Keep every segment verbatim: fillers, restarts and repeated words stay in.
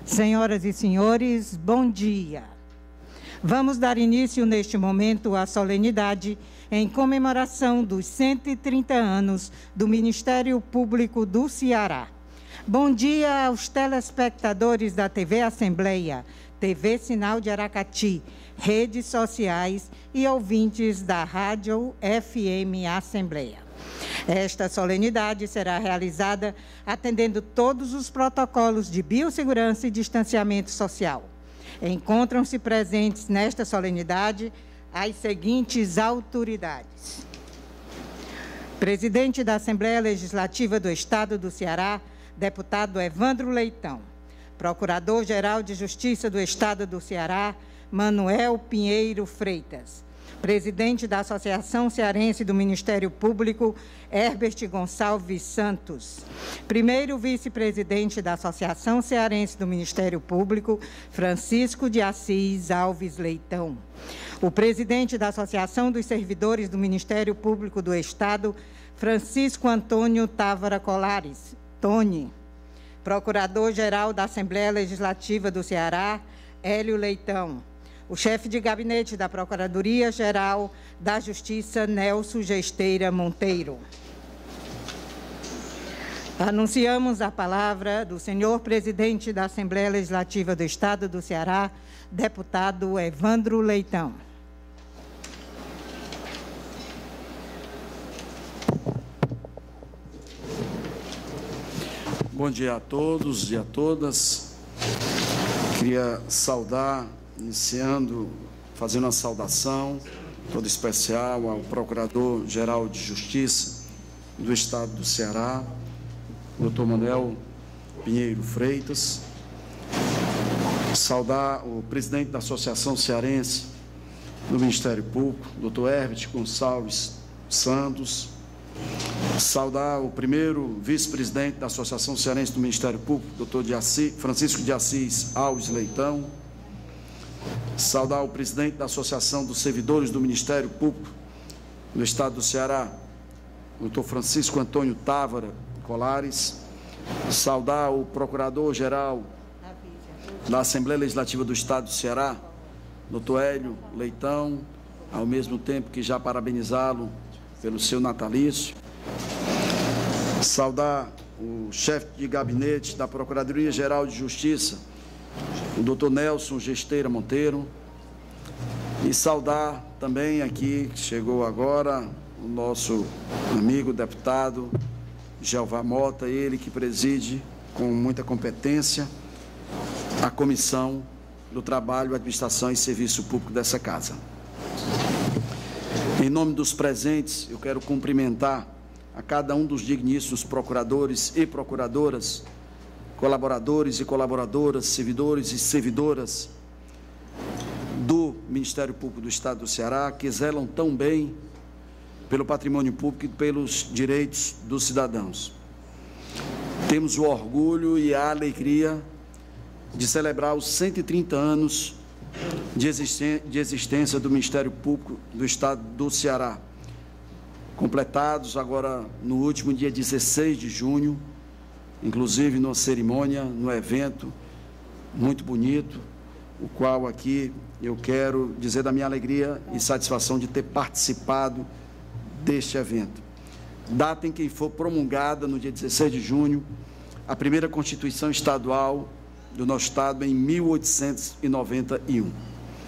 Senhoras e senhores, bom dia. Vamos dar início neste momento à solenidade em comemoração dos cento e trinta anos do Ministério Público do Ceará. Bom dia aos telespectadores da T V Assembleia, T V Sinal de Aracati, redes sociais e ouvintes da Rádio F M Assembleia. Esta solenidade será realizada atendendo todos os protocolos de biossegurança e distanciamento social. Encontram-se presentes nesta solenidade as seguintes autoridades: Presidente da Assembleia Legislativa do Estado do Ceará, deputado Evandro Leitão. Procurador-Geral de Justiça do Estado do Ceará, Manuel Pinheiro Freitas. Presidente da Associação Cearense do Ministério Público, Herbert Gonçalves Santos. Primeiro vice-presidente da Associação Cearense do Ministério Público, Francisco de Assis Alves Leitão. O presidente da Associação dos Servidores do Ministério Público do Estado, Francisco Antônio Távora Colares, Tony. Procurador-Geral da Assembleia Legislativa do Ceará, Hélio Leitão. O chefe de gabinete da Procuradoria-Geral da Justiça, Nelson Gesteira Monteiro. Anunciamos a palavra do senhor presidente da Assembleia Legislativa do Estado do Ceará, deputado Evandro Leitão. Bom dia a todos e a todas. Queria saudar, iniciando, fazendo uma saudação toda especial ao Procurador-Geral de Justiça do Estado do Ceará, doutor Manuel Pinheiro Freitas. Saudar o presidente da Associação Cearense do Ministério Público, doutor Herbert Gonçalves Santos. Saudar o primeiro vice-presidente da Associação Cearense do Ministério Público, doutor Francisco de Assis Alves Leitão. Saudar o presidente da Associação dos Servidores do Ministério Público do Estado do Ceará, doutor Francisco Antônio Távora Colares. Saudar o Procurador-Geral da Assembleia Legislativa do Estado do Ceará, doutor Hélio Leitão, ao mesmo tempo que já parabenizá-lo pelo seu natalício. Saudar o chefe de gabinete da Procuradoria-Geral de Justiça, o doutor Nelson Gesteira Monteiro. E saudar também aqui, que chegou agora, o nosso amigo deputado Jeová Mota, ele que preside com muita competência a Comissão do Trabalho, Administração e Serviço Público dessa casa. Em nome dos presentes, eu quero cumprimentar a cada um dos digníssimos procuradores e procuradoras, colaboradores e colaboradoras, servidores e servidoras do Ministério Público do Estado do Ceará, que zelam tão bem pelo patrimônio público e pelos direitos dos cidadãos. Temos o orgulho e a alegria de celebrar os cento e trinta anos de existência do Ministério Público do Estado do Ceará, completados agora no último dia dezesseis de junho, inclusive numa cerimônia, no evento muito bonito, o qual aqui eu quero dizer da minha alegria e satisfação de ter participado deste evento. Data em que foi promulgada, no dia dezesseis de junho, a primeira Constituição Estadual do nosso Estado em mil oitocentos e noventa e um.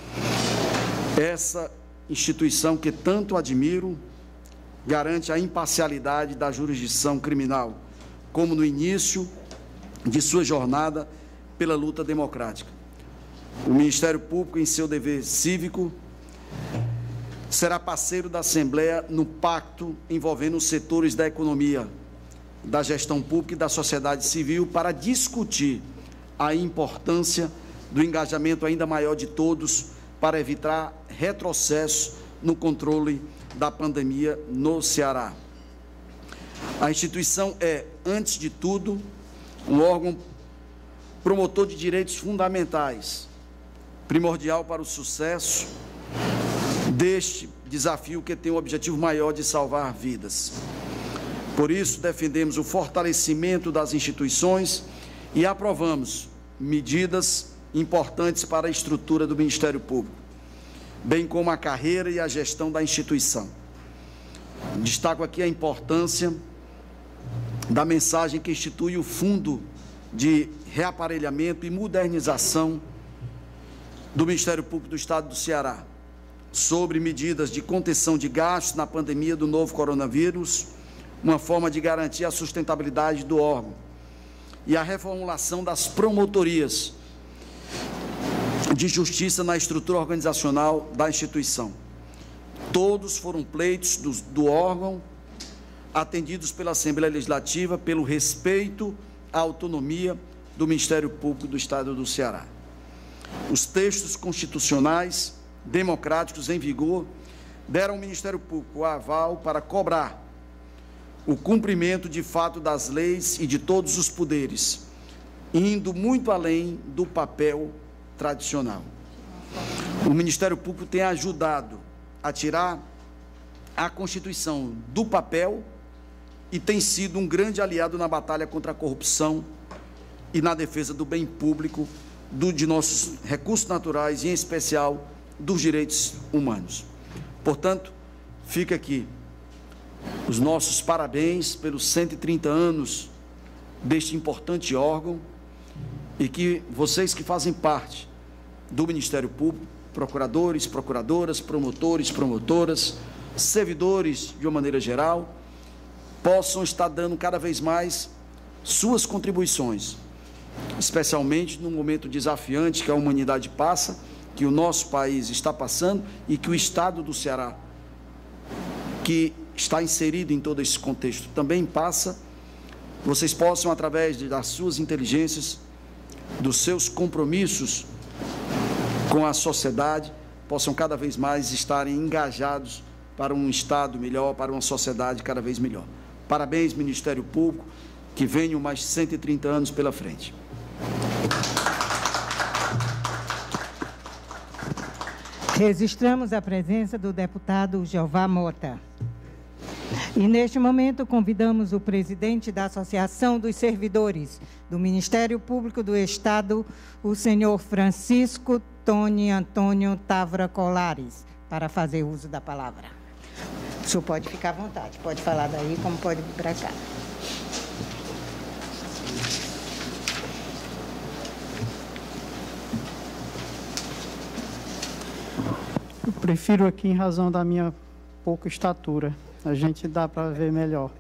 Essa instituição que tanto admiro garante a imparcialidade da jurisdição criminal, como no início de sua jornada pela luta democrática. O Ministério Público, em seu dever cívico, será parceiro da Assembleia no pacto envolvendo os setores da economia, da gestão pública e da sociedade civil para discutir a importância do engajamento ainda maior de todos para evitar retrocesso no controle da pandemia no Ceará. A instituição é, antes de tudo, um órgão promotor de direitos fundamentais, primordial para o sucesso deste desafio que tem o objetivo maior de salvar vidas. Por isso, defendemos o fortalecimento das instituições e aprovamos medidas importantes para a estrutura do Ministério Público, bem como a carreira e a gestão da instituição. Destaco aqui a importância da mensagem que institui o Fundo de Reaparelhamento e Modernização do Ministério Público do Estado do Ceará, sobre medidas de contenção de gastos na pandemia do novo coronavírus, uma forma de garantir a sustentabilidade do órgão, e a reformulação das promotorias de justiça na estrutura organizacional da instituição. Todos foram pleitos do, do órgão, atendidos pela Assembleia Legislativa, pelo respeito à autonomia do Ministério Público do Estado do Ceará. Os textos constitucionais democráticos em vigor deram ao Ministério Público o aval para cobrar o cumprimento de fato das leis e de todos os poderes, indo muito além do papel tradicional. O Ministério Público tem ajudado a tirar a Constituição do papel e tem sido um grande aliado na batalha contra a corrupção e na defesa do bem público, do, de nossos recursos naturais e, em especial, dos direitos humanos. Portanto, fica aqui os nossos parabéns pelos cento e trinta anos deste importante órgão, e que vocês que fazem parte do Ministério Público, procuradores, procuradoras, promotores, promotoras, servidores de uma maneira geral, possam estar dando cada vez mais suas contribuições, especialmente no momento desafiante que a humanidade passa, que o nosso país está passando e que o Estado do Ceará, que está inserido em todo esse contexto, também passa. Vocês possam, através das suas inteligências, dos seus compromissos com a sociedade, possam cada vez mais estarem engajados para um Estado melhor, para uma sociedade cada vez melhor. Parabéns, Ministério Público, que venham mais cento e trinta anos pela frente. Registramos a presença do deputado Jeová Mota. E, neste momento, convidamos o presidente da Associação dos Servidores do Ministério Público do Estado, o senhor Francisco Tony Antônio Távora Colares, para fazer uso da palavra. O senhor pode ficar à vontade, pode falar daí, como pode vir para cá. Eu prefiro aqui em razão da minha pouca estatura. A gente dá para ver melhor.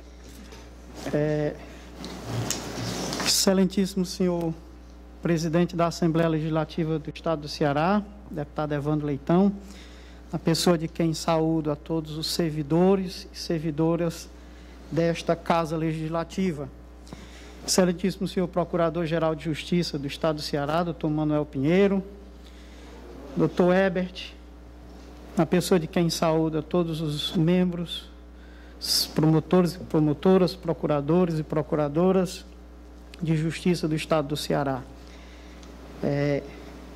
É, excelentíssimo senhor presidente da Assembleia Legislativa do Estado do Ceará, deputado Evandro Leitão, a pessoa de quem saúdo a todos os servidores e servidoras desta Casa Legislativa. Excelentíssimo senhor Procurador-Geral de Justiça do Estado do Ceará, doutor Manuel Pinheiro, doutor Herbert, a pessoa de quem saúda todos os membros, os promotores e promotoras, procuradores e procuradoras de Justiça do Estado do Ceará. É,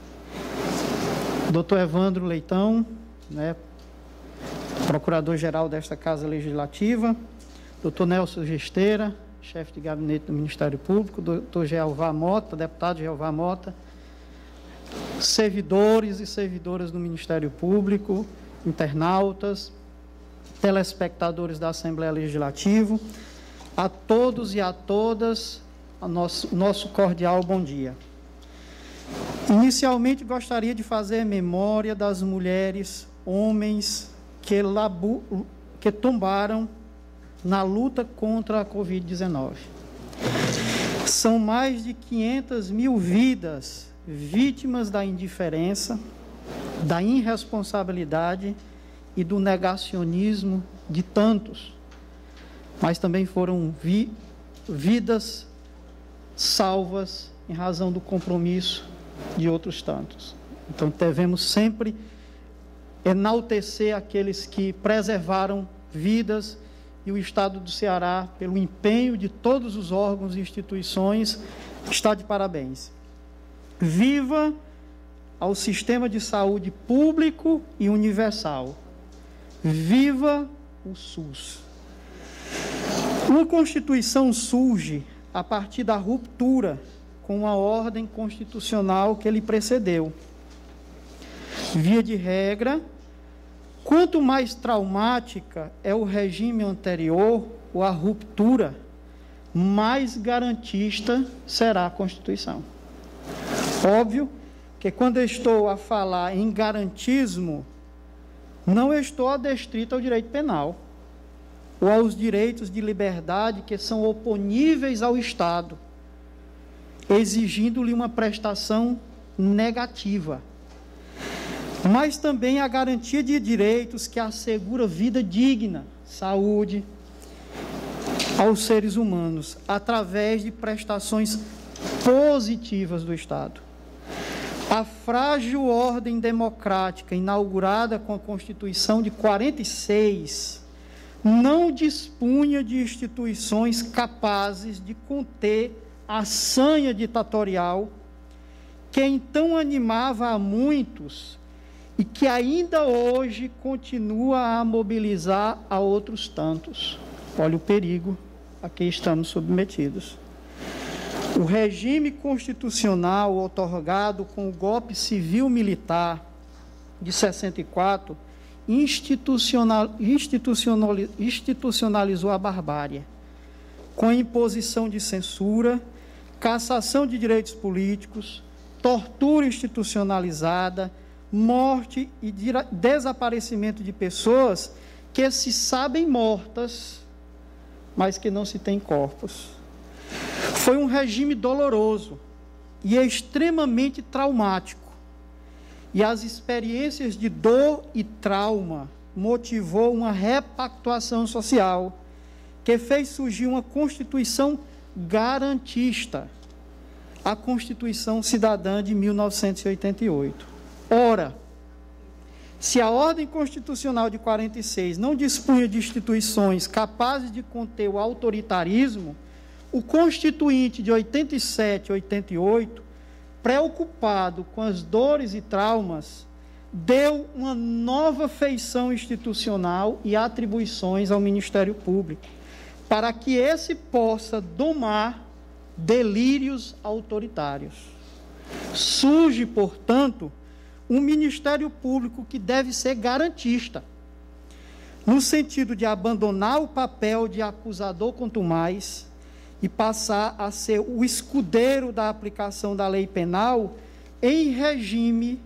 doutor Evandro Leitão, né, Procurador-Geral desta Casa Legislativa, doutor Nelson Gesteira, chefe de gabinete do Ministério Público, doutor Jeová Mota, deputado Jeová Mota, servidores e servidoras do Ministério Público, internautas, telespectadores da Assembleia Legislativa, a todos e a todas, a nosso, nosso cordial bom dia. Inicialmente, gostaria de fazer memória das mulheres, homens que, labu, que tombaram na luta contra a covid dezenove. São mais de quinhentas mil vidas vítimas da indiferença, da irresponsabilidade e do negacionismo de tantos, mas também foram vi, vidas salvas em razão do compromisso de outros tantos. Então, devemos sempre enaltecer aqueles que preservaram vidas, e o Estado do Ceará, pelo empenho de todos os órgãos e instituições, está de parabéns. Viva ao sistema de saúde público e universal. Viva o SUS. Uma Constituição surge a partir da ruptura com a ordem constitucional que lhe precedeu. Via de regra, quanto mais traumática é o regime anterior ou a ruptura, mais garantista será a Constituição. Óbvio que quando eu estou a falar em garantismo, não estou adestrito ao direito penal ou aos direitos de liberdade que são oponíveis ao Estado, exigindo-lhe uma prestação negativa, mas também a garantia de direitos que assegura vida digna, saúde aos seres humanos, através de prestações positivas do Estado. A frágil ordem democrática inaugurada com a Constituição de quarenta e seis não dispunha de instituições capazes de conter a sanha ditatorial que então animava a muitos e que ainda hoje continua a mobilizar a outros tantos. Olha o perigo a que estamos submetidos. O regime constitucional outorgado com o golpe civil-militar de sessenta e quatro institucional, institucional, institucionalizou a barbárie, com a imposição de censura, cassação de direitos políticos, tortura institucionalizada, morte e desaparecimento de pessoas que se sabem mortas, mas que não se têm corpos. Foi um regime doloroso e extremamente traumático. E as experiências de dor e trauma motivou uma repactuação social que fez surgir uma Constituição garantista, a Constituição Cidadã de mil novecentos e oitenta e oito. Ora, se a ordem constitucional de quarenta e seis não dispunha de instituições capazes de conter o autoritarismo, o Constituinte de oitenta e sete e oitenta e oito, preocupado com as dores e traumas, deu uma nova feição institucional e atribuições ao Ministério Público, para que esse possa domar delírios autoritários. Surge, portanto, um Ministério Público que deve ser garantista, no sentido de abandonar o papel de acusador contumaz e passar a ser o escudeiro da aplicação da lei penal em regime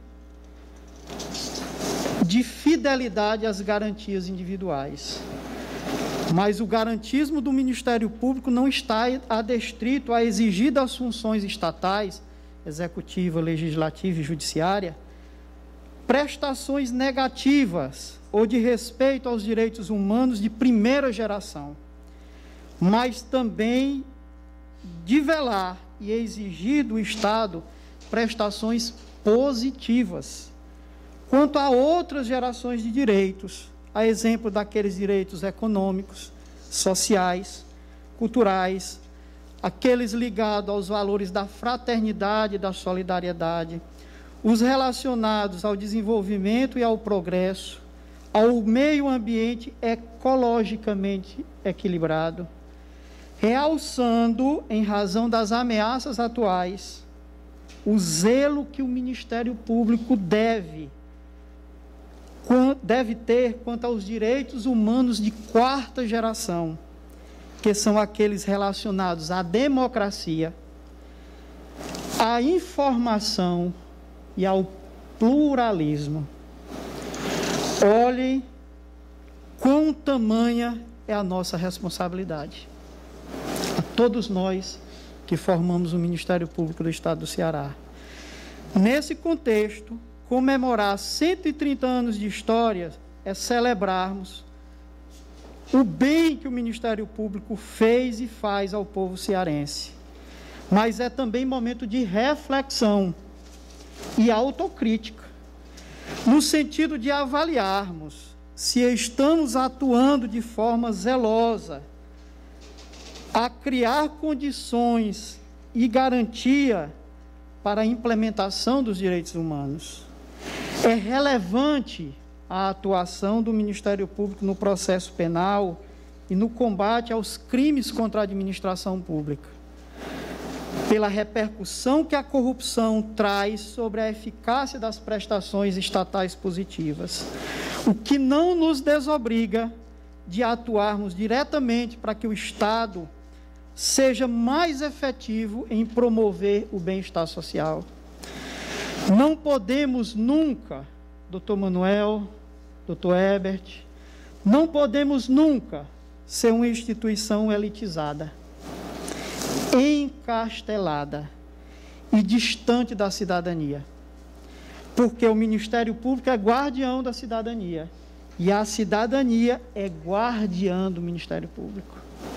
de fidelidade às garantias individuais. Mas o garantismo do Ministério Público não está adestrito a exigir das funções estatais, executiva, legislativa e judiciária, prestações negativas ou de respeito aos direitos humanos de primeira geração, mas também de velar e exigir do Estado prestações positivas quanto a outras gerações de direitos, a exemplo daqueles direitos econômicos, sociais, culturais, aqueles ligados aos valores da fraternidade e da solidariedade, os relacionados ao desenvolvimento e ao progresso, ao meio ambiente ecologicamente equilibrado, realçando, em razão das ameaças atuais, o zelo que o Ministério Público deve, deve ter quanto aos direitos humanos de quarta geração, que são aqueles relacionados à democracia, à informação e ao pluralismo. Olhem quão tamanha é a nossa responsabilidade. A todos nós que formamos o Ministério Público do Estado do Ceará. Nesse contexto, comemorar cento e trinta anos de história é celebrarmos o bem que o Ministério Público fez e faz ao povo cearense. Mas é também momento de reflexão e autocrítica, no sentido de avaliarmos se estamos atuando de forma zelosa a criar condições e garantia para a implementação dos direitos humanos. É relevante a atuação do Ministério Público no processo penal e no combate aos crimes contra a administração pública. pela repercussão que a corrupção traz sobre a eficácia das prestações estatais positivas, o que não nos desobriga de atuarmos diretamente para que o Estado seja mais efetivo em promover o bem-estar social. Não podemos nunca, doutor Manuel, doutor Herbert, não podemos nunca ser uma instituição elitizada, encastelada e distante da cidadania, porque o Ministério Público é guardião da cidadania e a cidadania é guardiã do Ministério Público.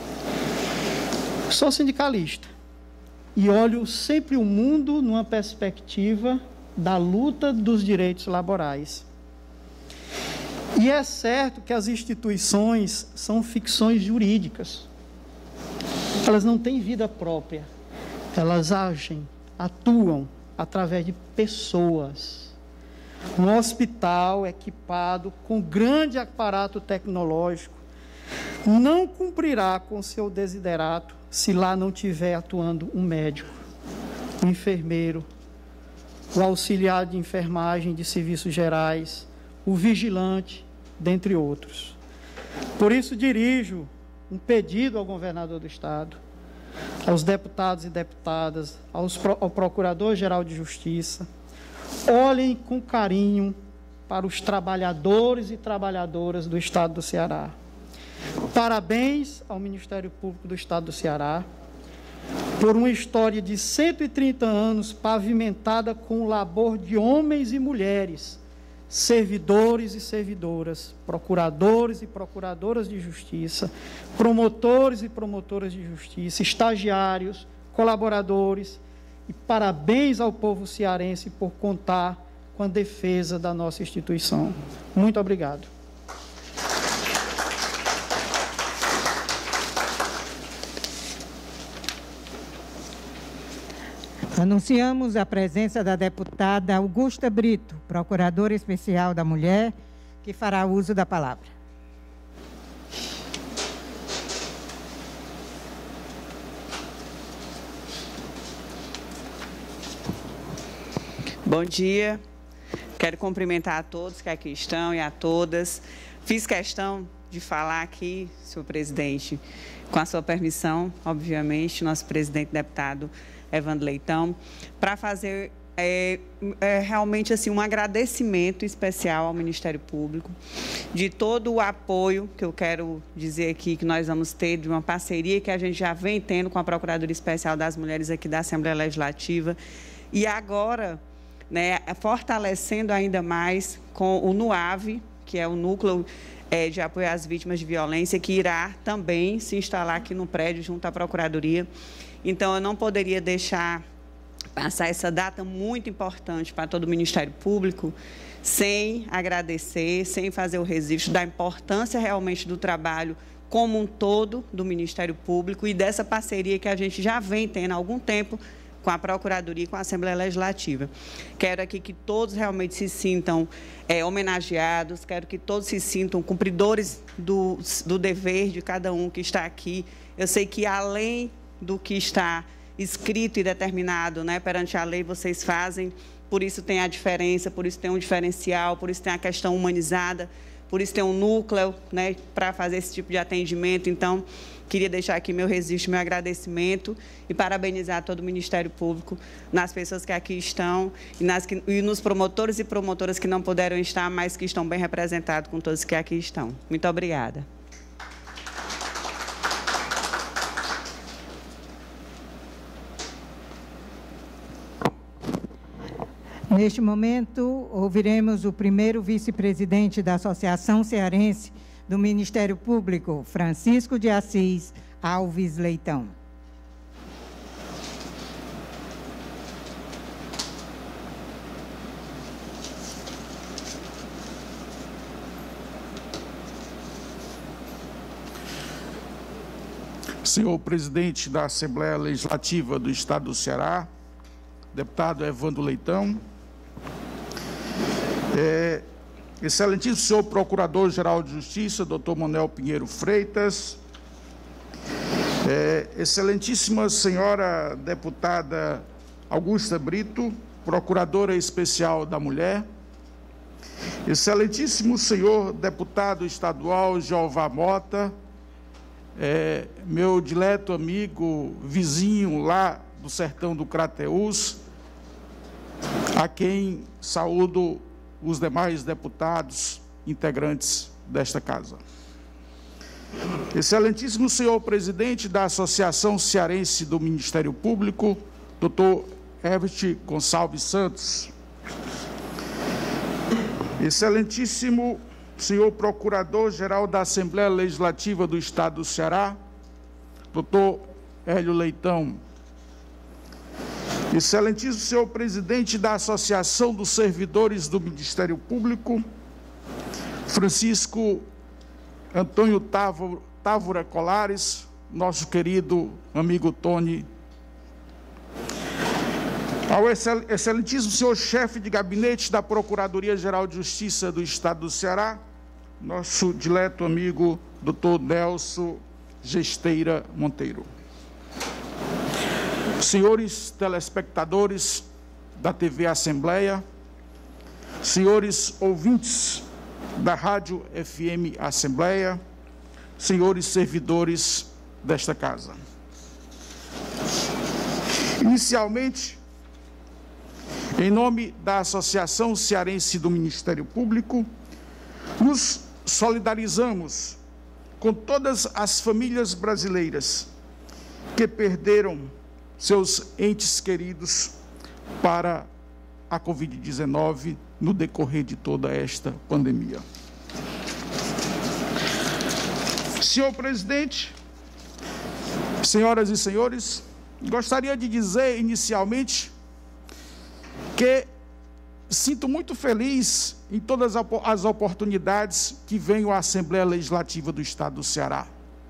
Sou sindicalista e olho sempre o mundo numa perspectiva da luta dos direitos laborais. E é certo que as instituições são ficções jurídicas. Elas não têm vida própria. Elas agem, atuam através de pessoas. Um hospital equipado com grande aparato tecnológico não cumprirá com seu desiderato se lá não tiver atuando um médico, um enfermeiro, o auxiliar de enfermagem de serviços gerais, o vigilante, dentre outros. Por isso, dirijo um pedido ao governador do Estado, aos deputados e deputadas, aos, ao Procurador-Geral de Justiça, olhem com carinho para os trabalhadores e trabalhadoras do Estado do Ceará. Parabéns ao Ministério Público do Estado do Ceará por uma história de cento e trinta anos pavimentada com o labor de homens e mulheres, servidores e servidoras, procuradores e procuradoras de justiça, promotores e promotoras de justiça, estagiários, colaboradores, e parabéns ao povo cearense por contar com a defesa da nossa instituição. Muito obrigado. Anunciamos a presença da deputada Augusta Brito, Procuradora Especial da Mulher, que fará uso da palavra. Bom dia. Quero cumprimentar a todos que aqui estão e a todas. Fiz questão de falar aqui, senhor presidente, com a sua permissão, obviamente, nosso presidente deputado Evandro Leitão, para fazer é, é, realmente assim, um agradecimento especial ao Ministério Público, de todo o apoio que eu quero dizer aqui, que nós vamos ter de uma parceria que a gente já vem tendo com a Procuradoria Especial das Mulheres aqui da Assembleia Legislativa, e agora, né, fortalecendo ainda mais com o NUAVE, que é o Núcleo é, de Apoio às Vítimas de Violência, que irá também se instalar aqui no prédio junto à Procuradoria. Então, eu não poderia deixar passar essa data muito importante para todo o Ministério Público sem agradecer, sem fazer o registro da importância realmente do trabalho como um todo do Ministério Público e dessa parceria que a gente já vem tendo há algum tempo com a Procuradoria e com a Assembleia Legislativa. Quero aqui que todos realmente se sintam é, homenageados, quero que todos se sintam cumpridores do, do dever de cada um que está aqui. Eu sei que, além do que está escrito e determinado, né, perante a lei, vocês fazem, por isso tem a diferença, por isso tem um diferencial, por isso tem a questão humanizada, por isso tem um núcleo, né, para fazer esse tipo de atendimento. Então, queria deixar aqui meu registro, meu agradecimento e parabenizar todo o Ministério Público, nas pessoas que aqui estão e, nas, e nos promotores e promotoras que não puderam estar, mas que estão bem representados com todos que aqui estão. Muito obrigada. Neste momento, ouviremos o primeiro vice-presidente da Associação Cearense do Ministério Público, Francisco de Assis Alves Leitão. Senhor presidente da Assembleia Legislativa do Estado do Ceará, deputado Evandro Leitão, é, excelentíssimo senhor Procurador-Geral de Justiça, doutor Manuel Pinheiro Freitas, É, excelentíssima senhora deputada Augusta Brito, procuradora especial da mulher, excelentíssimo senhor deputado estadual Jeová Mota, é, meu dileto amigo, vizinho lá do sertão do Crateús, a quem saúdo os demais deputados integrantes desta casa. Excelentíssimo senhor presidente da Associação Cearense do Ministério Público, doutor Herbert Gonçalves Santos. Excelentíssimo senhor Procurador-Geral da Assembleia Legislativa do Estado do Ceará, doutor Hélio Leitão. Excelentíssimo senhor presidente da Associação dos Servidores do Ministério Público, Francisco Antônio Távora Colares, nosso querido amigo Tony. Ao excelentíssimo senhor chefe de gabinete da Procuradoria-Geral de Justiça do Estado do Ceará, nosso dileto amigo doutor Nelson Gesteira Monteiro. Senhores telespectadores da T V Assembleia, senhores ouvintes da Rádio F M Assembleia, senhores servidores desta casa. Inicialmente, em nome da Associação Cearense do Ministério Público, nos solidarizamos com todas as famílias brasileiras que perderam seus entes queridos para a covid dezenove no decorrer de toda esta pandemia. Senhor presidente, senhoras e senhores, gostaria de dizer inicialmente que sinto muito feliz em todas as oportunidades que venho à Assembleia Legislativa do Estado do Ceará.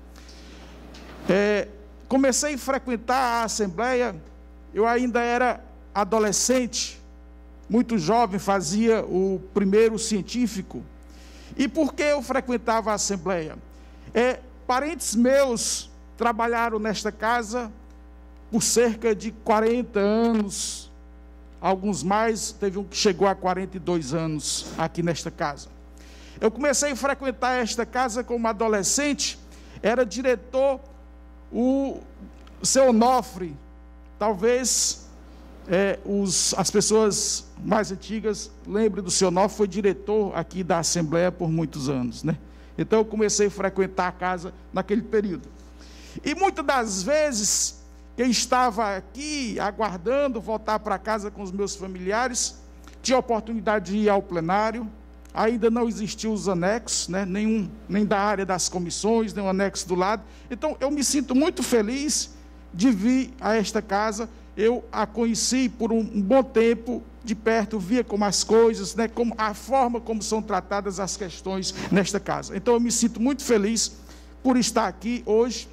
É, comecei a frequentar a Assembleia, eu ainda era adolescente, muito jovem, fazia o primeiro científico. E por que eu frequentava a Assembleia? É, parentes meus trabalharam nesta casa por cerca de quarenta anos, alguns mais, teve um que chegou a quarenta e dois anos aqui nesta casa. Eu comecei a frequentar esta casa como adolescente, era diretor o seu Onofre, talvez é, os, as pessoas mais antigas lembrem do seu Onofre, foi diretor aqui da Assembleia por muitos anos, né? Então eu comecei a frequentar a casa naquele período. E muitas das vezes que eu estava aqui aguardando voltar para casa com os meus familiares, tinha a oportunidade de ir ao plenário, ainda não existiam os anexos, né? Nenhum, nem da área das comissões, nem o anexo do lado. Então, eu me sinto muito feliz de vir a esta casa. Eu a conheci por um, um bom tempo, de perto, via como as coisas, né? Como a forma como são tratadas as questões nesta casa. Então, eu me sinto muito feliz por estar aqui hoje,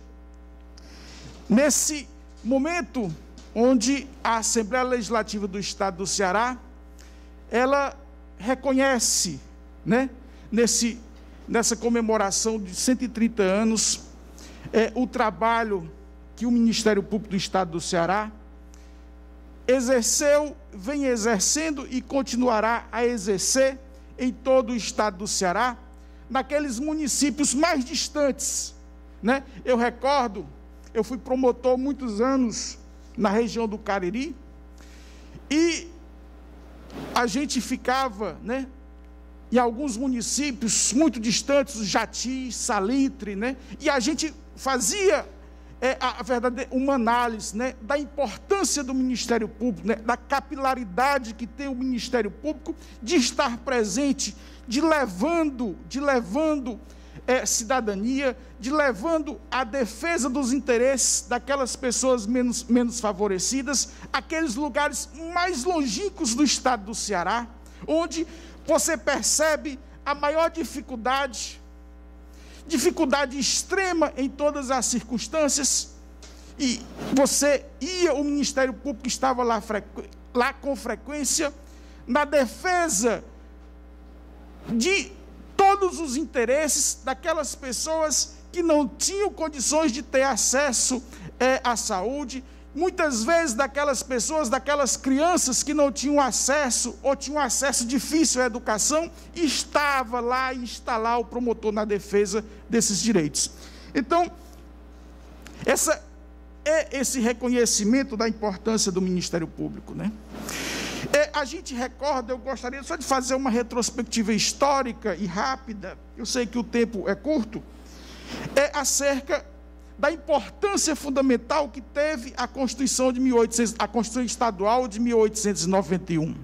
nesse momento onde a Assembleia Legislativa do Estado do Ceará, ela reconhece, né, nesse, nessa comemoração de cento e trinta anos, é, o trabalho que o Ministério Público do Estado do Ceará exerceu, vem exercendo e continuará a exercer em todo o Estado do Ceará, naqueles municípios mais distantes, né? Eu recordo, eu fui promotor muitos anos na região do Cariri, e a gente ficava, né, em alguns municípios muito distantes, Jati, Salitre, né, e a gente fazia é, a verdade, uma análise, né, da importância do Ministério Público, né, da capilaridade que tem o Ministério Público de estar presente, de levando, de levando É, cidadania, de levando a defesa dos interesses daquelas pessoas menos, menos favorecidas, aqueles lugares mais longínquos do estado do Ceará, onde você percebe a maior dificuldade, dificuldade extrema em todas as circunstâncias, e você ia, o Ministério Público estava lá, lá com frequência, na defesa de todos os interesses daquelas pessoas que não tinham condições de ter acesso é, à saúde, muitas vezes daquelas pessoas, daquelas crianças que não tinham acesso ou tinham acesso difícil à educação, e estava lá e está lá o promotor na defesa desses direitos. Então, essa é esse reconhecimento da importância do Ministério Público, né? É, a gente recorda, eu gostaria só de fazer uma retrospectiva histórica e rápida, eu sei que o tempo é curto, é acerca da importância fundamental que teve a Constituição de mil e oitocentos, a Constituição Estadual de mil oitocentos e noventa e um.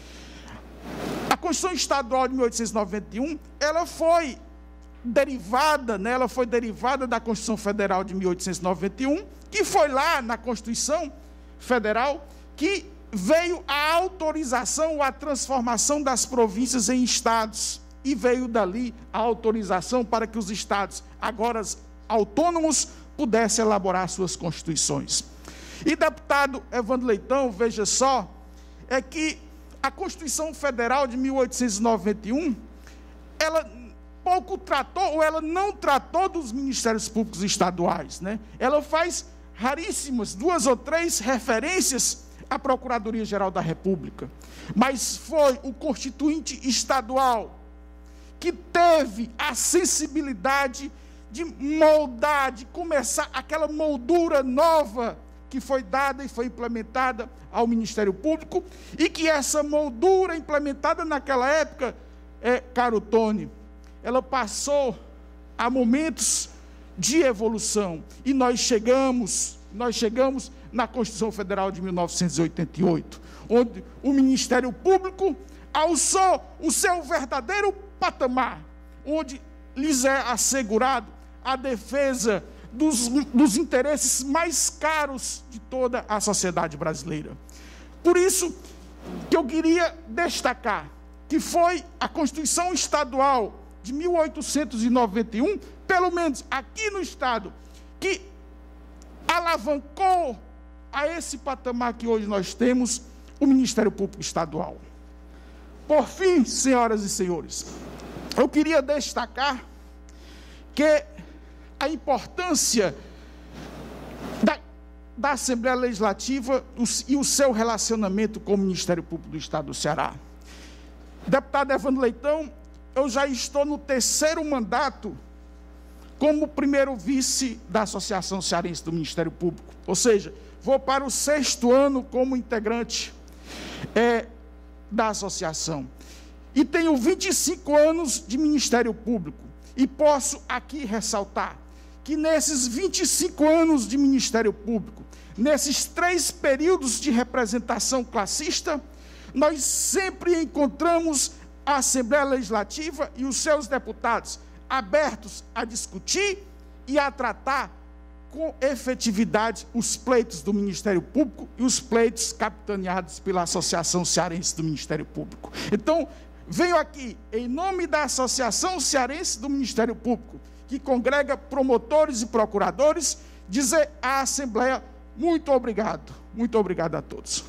A Constituição Estadual de mil oitocentos e noventa e um, ela foi derivada, né, ela foi derivada da Constituição Federal de mil oitocentos e noventa e um, que foi lá na Constituição Federal que veio a autorização, a transformação das províncias em estados, e veio dali a autorização para que os estados, agora autônomos, pudessem elaborar suas constituições. E, deputado Evandro Leitão, veja só, é que a Constituição Federal de mil oitocentos e noventa e um, ela pouco tratou, ou ela não tratou dos ministérios públicos estaduais, né? Ela faz raríssimas, duas ou três referências à Procuradoria-Geral da República, mas foi o Constituinte Estadual que teve a sensibilidade de moldar, de começar aquela moldura nova que foi dada e foi implementada ao Ministério Público, e que essa moldura implementada naquela época, é, caro Tony, ela passou a momentos de evolução, e nós chegamos, nós chegamos na Constituição Federal de mil novecentos e oitenta e oito, onde o Ministério Público alçou o seu verdadeiro patamar, onde lhes é assegurado a defesa dos, dos interesses mais caros de toda a sociedade brasileira. Por isso que eu queria destacar que foi a Constituição Estadual de mil oitocentos e noventa e um, pelo menos aqui no Estado, que alavancou a esse patamar que hoje nós temos, o Ministério Público Estadual. Por fim, senhoras e senhores, eu queria destacar que a importância da, da Assembleia Legislativa e o seu relacionamento com o Ministério Público do Estado do Ceará. Deputado Evandro Leitão, eu já estou no terceiro mandato como primeiro vice da Associação Cearense do Ministério Público, ou seja, vou para o sexto ano como integrante é, da associação. E tenho vinte e cinco anos de Ministério Público, e posso aqui ressaltar que nesses vinte e cinco anos de Ministério Público, nesses três períodos de representação classista, nós sempre encontramos a Assembleia Legislativa e os seus deputados abertos a discutir e a tratar com efetividade os pleitos do Ministério Público e os pleitos capitaneados pela Associação Cearense do Ministério Público. Então, venho aqui, em nome da Associação Cearense do Ministério Público, que congrega promotores e procuradores, dizer à Assembleia muito obrigado. Muito obrigado a todos.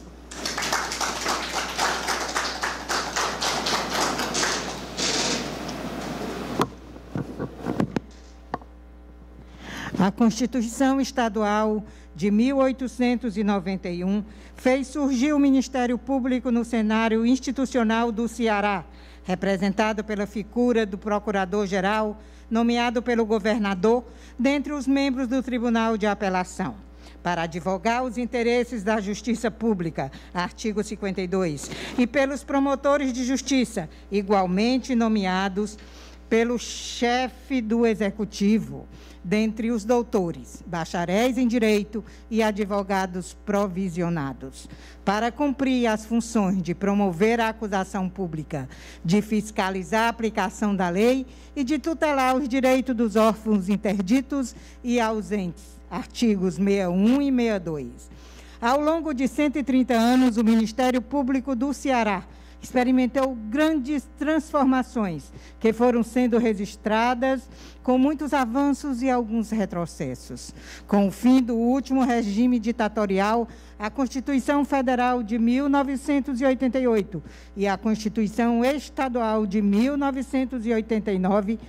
A Constituição Estadual de mil oitocentos e noventa e um fez surgir o Ministério Público no cenário institucional do Ceará, representado pela figura do Procurador-Geral, nomeado pelo governador, dentre os membros do Tribunal de Apelação, para advogar os interesses da Justiça Pública, artigo cinquenta e dois, e pelos promotores de justiça, igualmente nomeados pelo chefe do Executivo, dentre os doutores, bacharéis em Direito e advogados provisionados, para cumprir as funções de promover a acusação pública, de fiscalizar a aplicação da lei e de tutelar os direitos dos órfãos interditos e ausentes, artigos sessenta e um e sessenta e dois. Ao longo de cento e trinta anos, o Ministério Público do Ceará experimentou grandes transformações que foram sendo registradas com muitos avanços e alguns retrocessos. Com o fim do último regime ditatorial, a Constituição Federal de mil novecentos e oitenta e oito e a Constituição Estadual de mil novecentos e oitenta e nove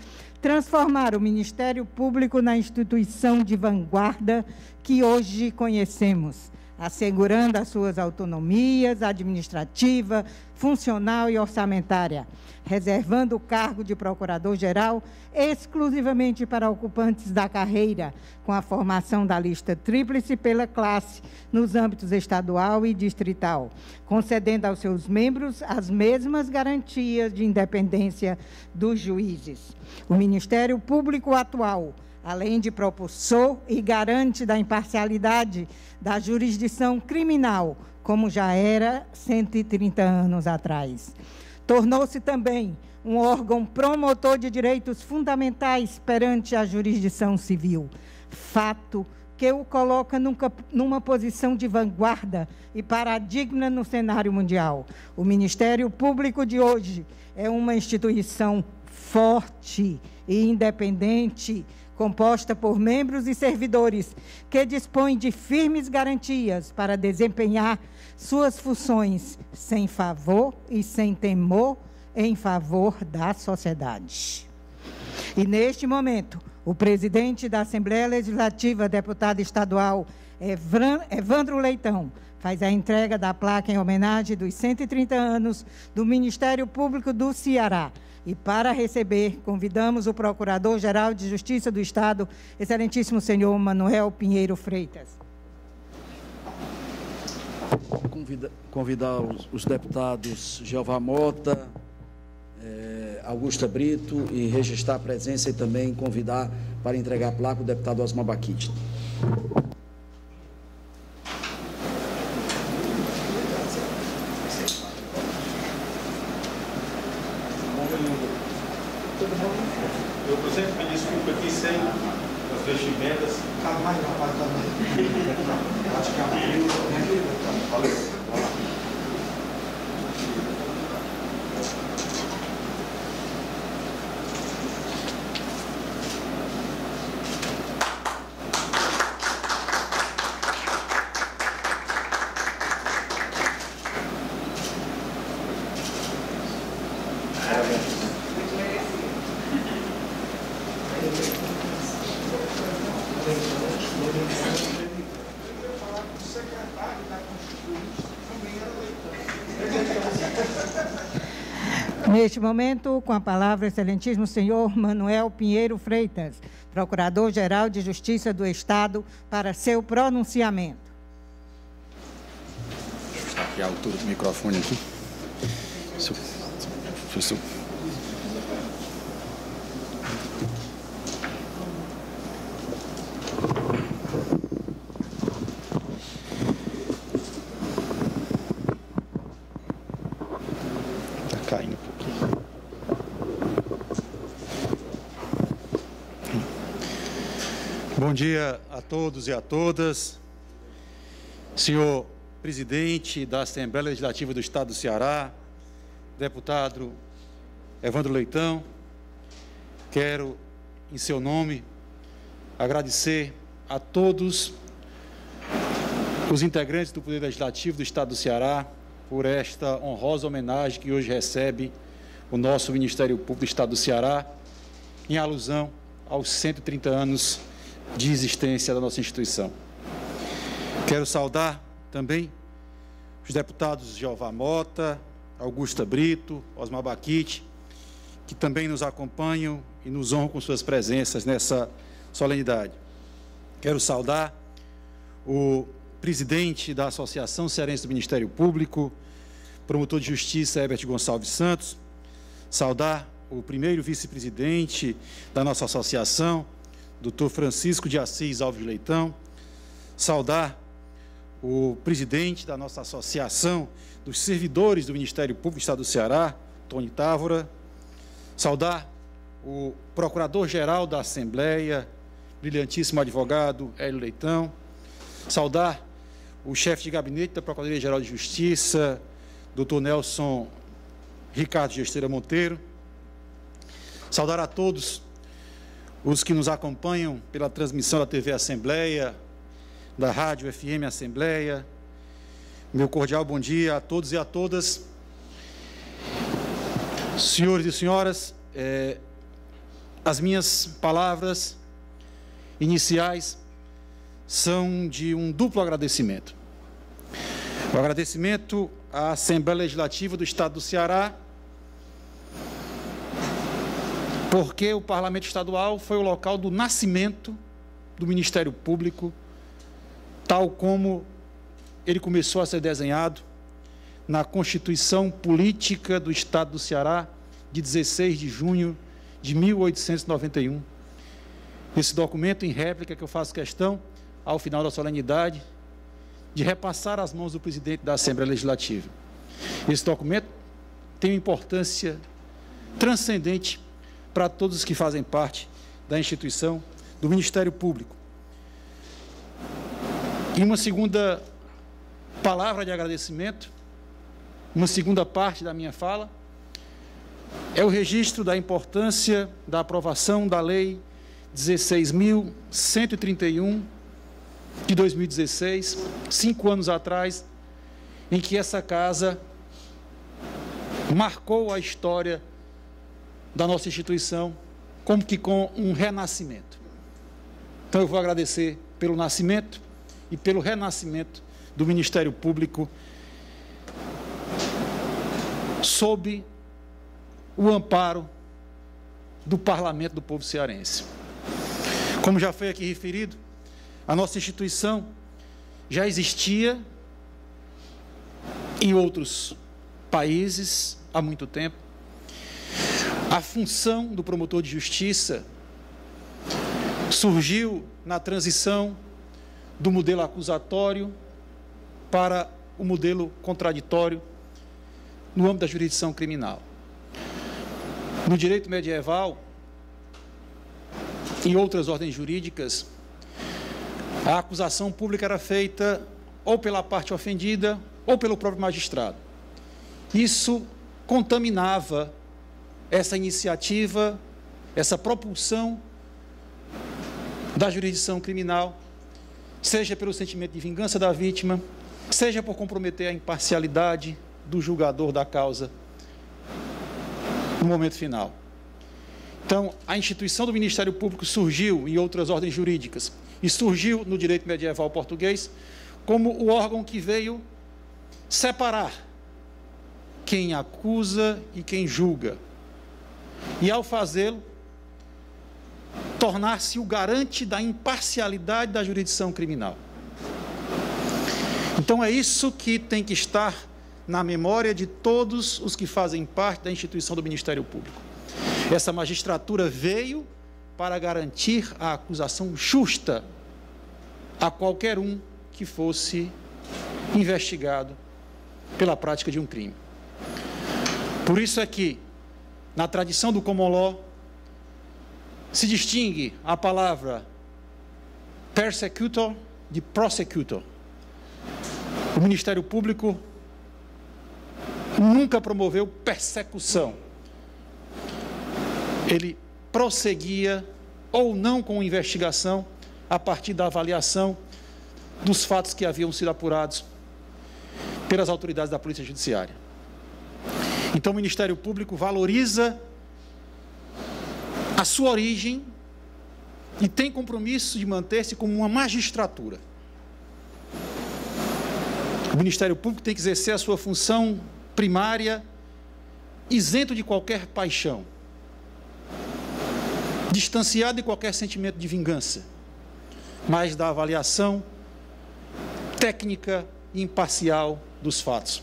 transformar o Ministério Público na instituição de vanguarda que hoje conhecemos, assegurando as suas autonomias administrativa, funcional e orçamentária, reservando o cargo de procurador-geral exclusivamente para ocupantes da carreira, com a formação da lista tríplice pela classe nos âmbitos estadual e distrital, concedendo aos seus membros as mesmas garantias de independência dos juízes. O Ministério Público atual, além de propulsor e garante da imparcialidade da jurisdição criminal, como já era cento e trinta anos atrás. Tornou-se também um órgão promotor de direitos fundamentais perante a jurisdição civil, fato que o coloca nunca, numa posição de vanguarda e paradigma no cenário mundial. O Ministério Público de hoje é uma instituição forte e independente, composta por membros e servidores que dispõem de firmes garantias para desempenhar suas funções sem favor e sem temor em favor da sociedade. E, neste momento, o presidente da Assembleia Legislativa, deputado estadual Evandro Leitão, faz a entrega da placa em homenagem dos cento e trinta anos do Ministério Público do Ceará. E, para receber, convidamos o Procurador-Geral de Justiça do Estado, excelentíssimo senhor Manuel Pinheiro Freitas. Convida, convidar os, os deputados Jeová Mota, eh, Augusta Brito, e registrar a presença e também convidar para entregar a placa o deputado Osmar Baquite. Eu sempre me desculpo aqui sem as vestimentas. Calma aí, rapaz, calma aí. Valeu. Neste momento, com a palavra, excelentíssimo senhor Manuel Pinheiro Freitas, Procurador-Geral de Justiça do Estado, para seu pronunciamento. Deixa eu estar aqui a altura do microfone aqui. Isso, isso. Está caindo um pouquinho. Bom dia a todos e a todas. Senhor presidente da Assembleia Legislativa do Estado do Ceará, deputado Evandro Leitão, quero, em seu nome, agradecer a todos os integrantes do Poder Legislativo do Estado do Ceará por esta honrosa homenagem que hoje recebe o nosso Ministério Público do Estado do Ceará, em alusão aos cento e trinta anos de existência da nossa instituição. Quero saudar também os deputados Jeová Mota, Augusta Brito, Osmar Baquite, que também nos acompanham e nos honram com suas presenças nessa solenidade. Quero saudar o presidente da Associação Cearense do Ministério Público, promotor de justiça Herbert Gonçalves Santos, saudar o primeiro vice-presidente da nossa associação, doutor Francisco de Assis Alves Leitão, saudar o presidente da nossa associação dos servidores do Ministério Público do Estado do Ceará, Tony Távora, saudar o procurador-geral da Assembleia, brilhantíssimo advogado Hélio Leitão, saudar o chefe de gabinete da Procuradoria-Geral de Justiça, doutor Nelson Ricardo Gesteira Monteiro, saudar a todos os que nos acompanham pela transmissão da T V Assembleia, da Rádio F M Assembleia. Meu cordial bom dia a todos e a todas. Senhores e senhoras, é, as minhas palavras iniciais são de um duplo agradecimento. O agradecimento à Assembleia Legislativa do Estado do Ceará, porque o Parlamento Estadual foi o local do nascimento do Ministério Público, tal como ele começou a ser desenhado na Constituição Política do Estado do Ceará, de dezesseis de junho de mil oitocentos e noventa e um. Esse documento, em réplica, que eu faço questão, ao final da solenidade, de repassar às mãos do presidente da Assembleia Legislativa. Esse documento tem uma importância transcendente para todos os que fazem parte da instituição do Ministério Público. E uma segunda palavra de agradecimento, uma segunda parte da minha fala, é o registro da importância da aprovação da Lei dezesseis mil cento e trinta e um, de dois mil e dezesseis, cinco anos atrás, em que essa casa marcou a história da nossa instituição, como que com um renascimento. Então eu vou agradecer pelo nascimento e pelo renascimento do Ministério Público sob o amparo do Parlamento do Povo Cearense. Como já foi aqui referido, a nossa instituição já existia em outros países há muito tempo. A função do promotor de justiça surgiu na transição do modelo acusatório para o modelo contraditório no âmbito da jurisdição criminal. No direito medieval, em outras ordens jurídicas, a acusação pública era feita ou pela parte ofendida ou pelo próprio magistrado. Isso contaminava essa iniciativa, essa propulsão da jurisdição criminal, seja pelo sentimento de vingança da vítima, seja por comprometer a imparcialidade do julgador da causa no momento final. Então, a instituição do Ministério Público surgiu em outras ordens jurídicas e surgiu no direito medieval português como o órgão que veio separar quem acusa e quem julga. E, ao fazê-lo, tornar-se o garante da imparcialidade da jurisdição criminal. Então, é isso que tem que estar na memória de todos os que fazem parte da instituição do Ministério Público. Essa magistratura veio para garantir a acusação justa a qualquer um que fosse investigado pela prática de um crime. Por isso é que, na tradição do common law, se distingue a palavra persecutor de prosecutor. O Ministério Público nunca promoveu persecução. Ele prosseguia ou não com a investigação a partir da avaliação dos fatos que haviam sido apurados pelas autoridades da Polícia Judiciária. Então, o Ministério Público valoriza a sua origem e tem compromisso de manter-se como uma magistratura. O Ministério Público tem que exercer a sua função primária isento de qualquer paixão, distanciado de qualquer sentimento de vingança, mas da avaliação técnica e imparcial dos fatos.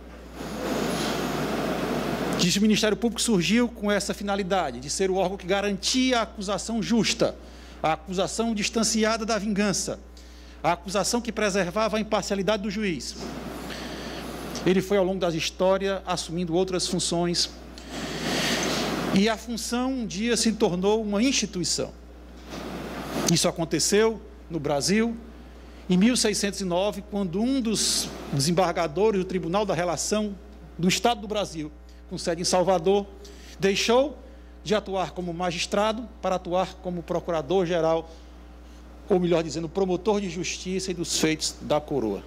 O Ministério Público surgiu com essa finalidade, de ser o órgão que garantia a acusação justa, a acusação distanciada da vingança, a acusação que preservava a imparcialidade do juiz. Ele foi, ao longo da história, assumindo outras funções, e a função, um dia, se tornou uma instituição. Isso aconteceu no Brasil, em mil seiscentos e nove, quando um dos desembargadores do Tribunal da Relação do Estado do Brasil, com sede em Salvador, deixou de atuar como magistrado para atuar como procurador-geral, ou melhor dizendo, promotor de justiça e dos feitos da coroa.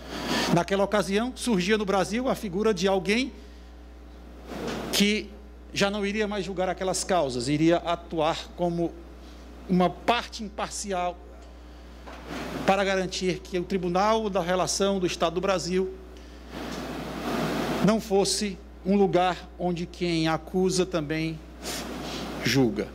Naquela ocasião, surgia no Brasil a figura de alguém que já não iria mais julgar aquelas causas, iria atuar como uma parte imparcial para garantir que o Tribunal da Relação do Estado do Brasil não fosse um lugar onde quem acusa também julga.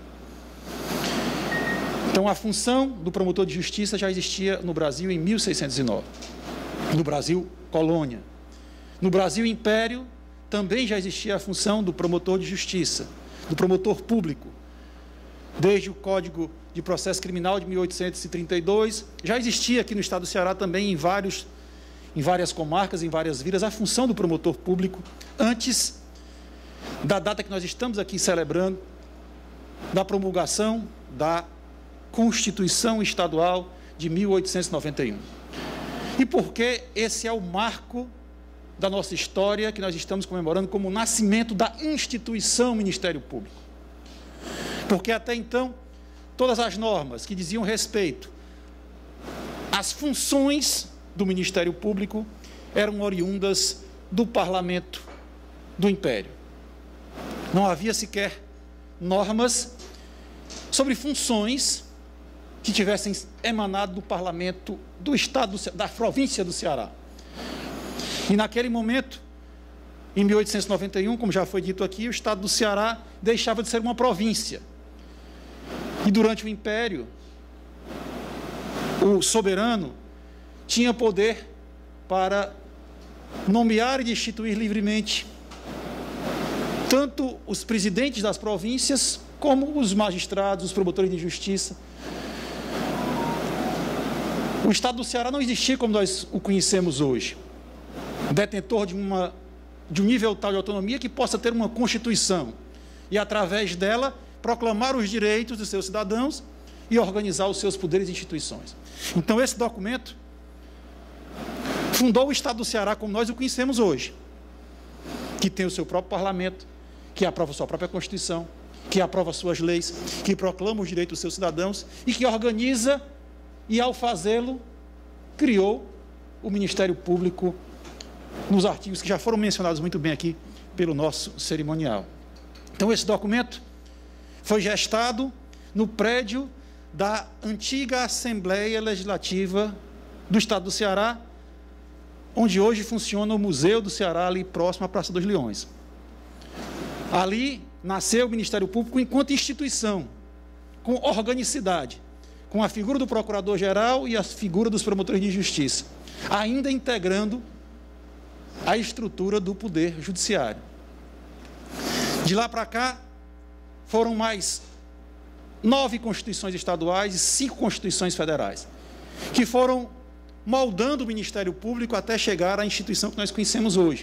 Então, a função do promotor de justiça já existia no Brasil em mil seiscentos e nove, no Brasil colônia. No Brasil império, também já existia a função do promotor de justiça, do promotor público. Desde o Código de Processo Criminal de mil oitocentos e trinta e dois, já existia aqui no estado do Ceará também em, vários, em várias comarcas, em várias vilas, a função do promotor público, antes da data que nós estamos aqui celebrando, da promulgação da Constituição Estadual de mil oitocentos e noventa e um. E porque esse é o marco da nossa história que nós estamos comemorando como o nascimento da instituição Ministério Público. Porque até então, todas as normas que diziam respeito às funções do Ministério Público eram oriundas do Parlamento do Império. Não havia sequer normas sobre funções que tivessem emanado do Parlamento do Estado, da província do Ceará. E naquele momento, em mil oitocentos e noventa e um, como já foi dito aqui, o Estado do Ceará deixava de ser uma província. E durante o Império, o soberano tinha poder para nomear e destituir livremente tanto os presidentes das províncias, como os magistrados, os promotores de justiça. O Estado do Ceará não existia como nós o conhecemos hoje, detentor de, uma, de um nível tal de autonomia que possa ter uma Constituição e, através dela, proclamar os direitos dos seus cidadãos e organizar os seus poderes e instituições. Então, esse documento fundou o Estado do Ceará como nós o conhecemos hoje, que tem o seu próprio parlamento, que aprova a sua própria Constituição, que aprova suas leis, que proclama os direitos dos seus cidadãos e que organiza e, ao fazê-lo, criou o Ministério Público nos artigos que já foram mencionados muito bem aqui pelo nosso cerimonial. Então, esse documento foi gestado no prédio da antiga Assembleia Legislativa do Estado do Ceará, onde hoje funciona o Museu do Ceará, ali próximo à Praça dos Leões. Ali nasceu o Ministério Público enquanto instituição, com organicidade, com a figura do Procurador-Geral e a figura dos promotores de justiça, ainda integrando a estrutura do Poder Judiciário. De lá para cá, foram mais nove constituições estaduais e cinco constituições federais, que foram moldando o Ministério Público até chegar à instituição que nós conhecemos hoje.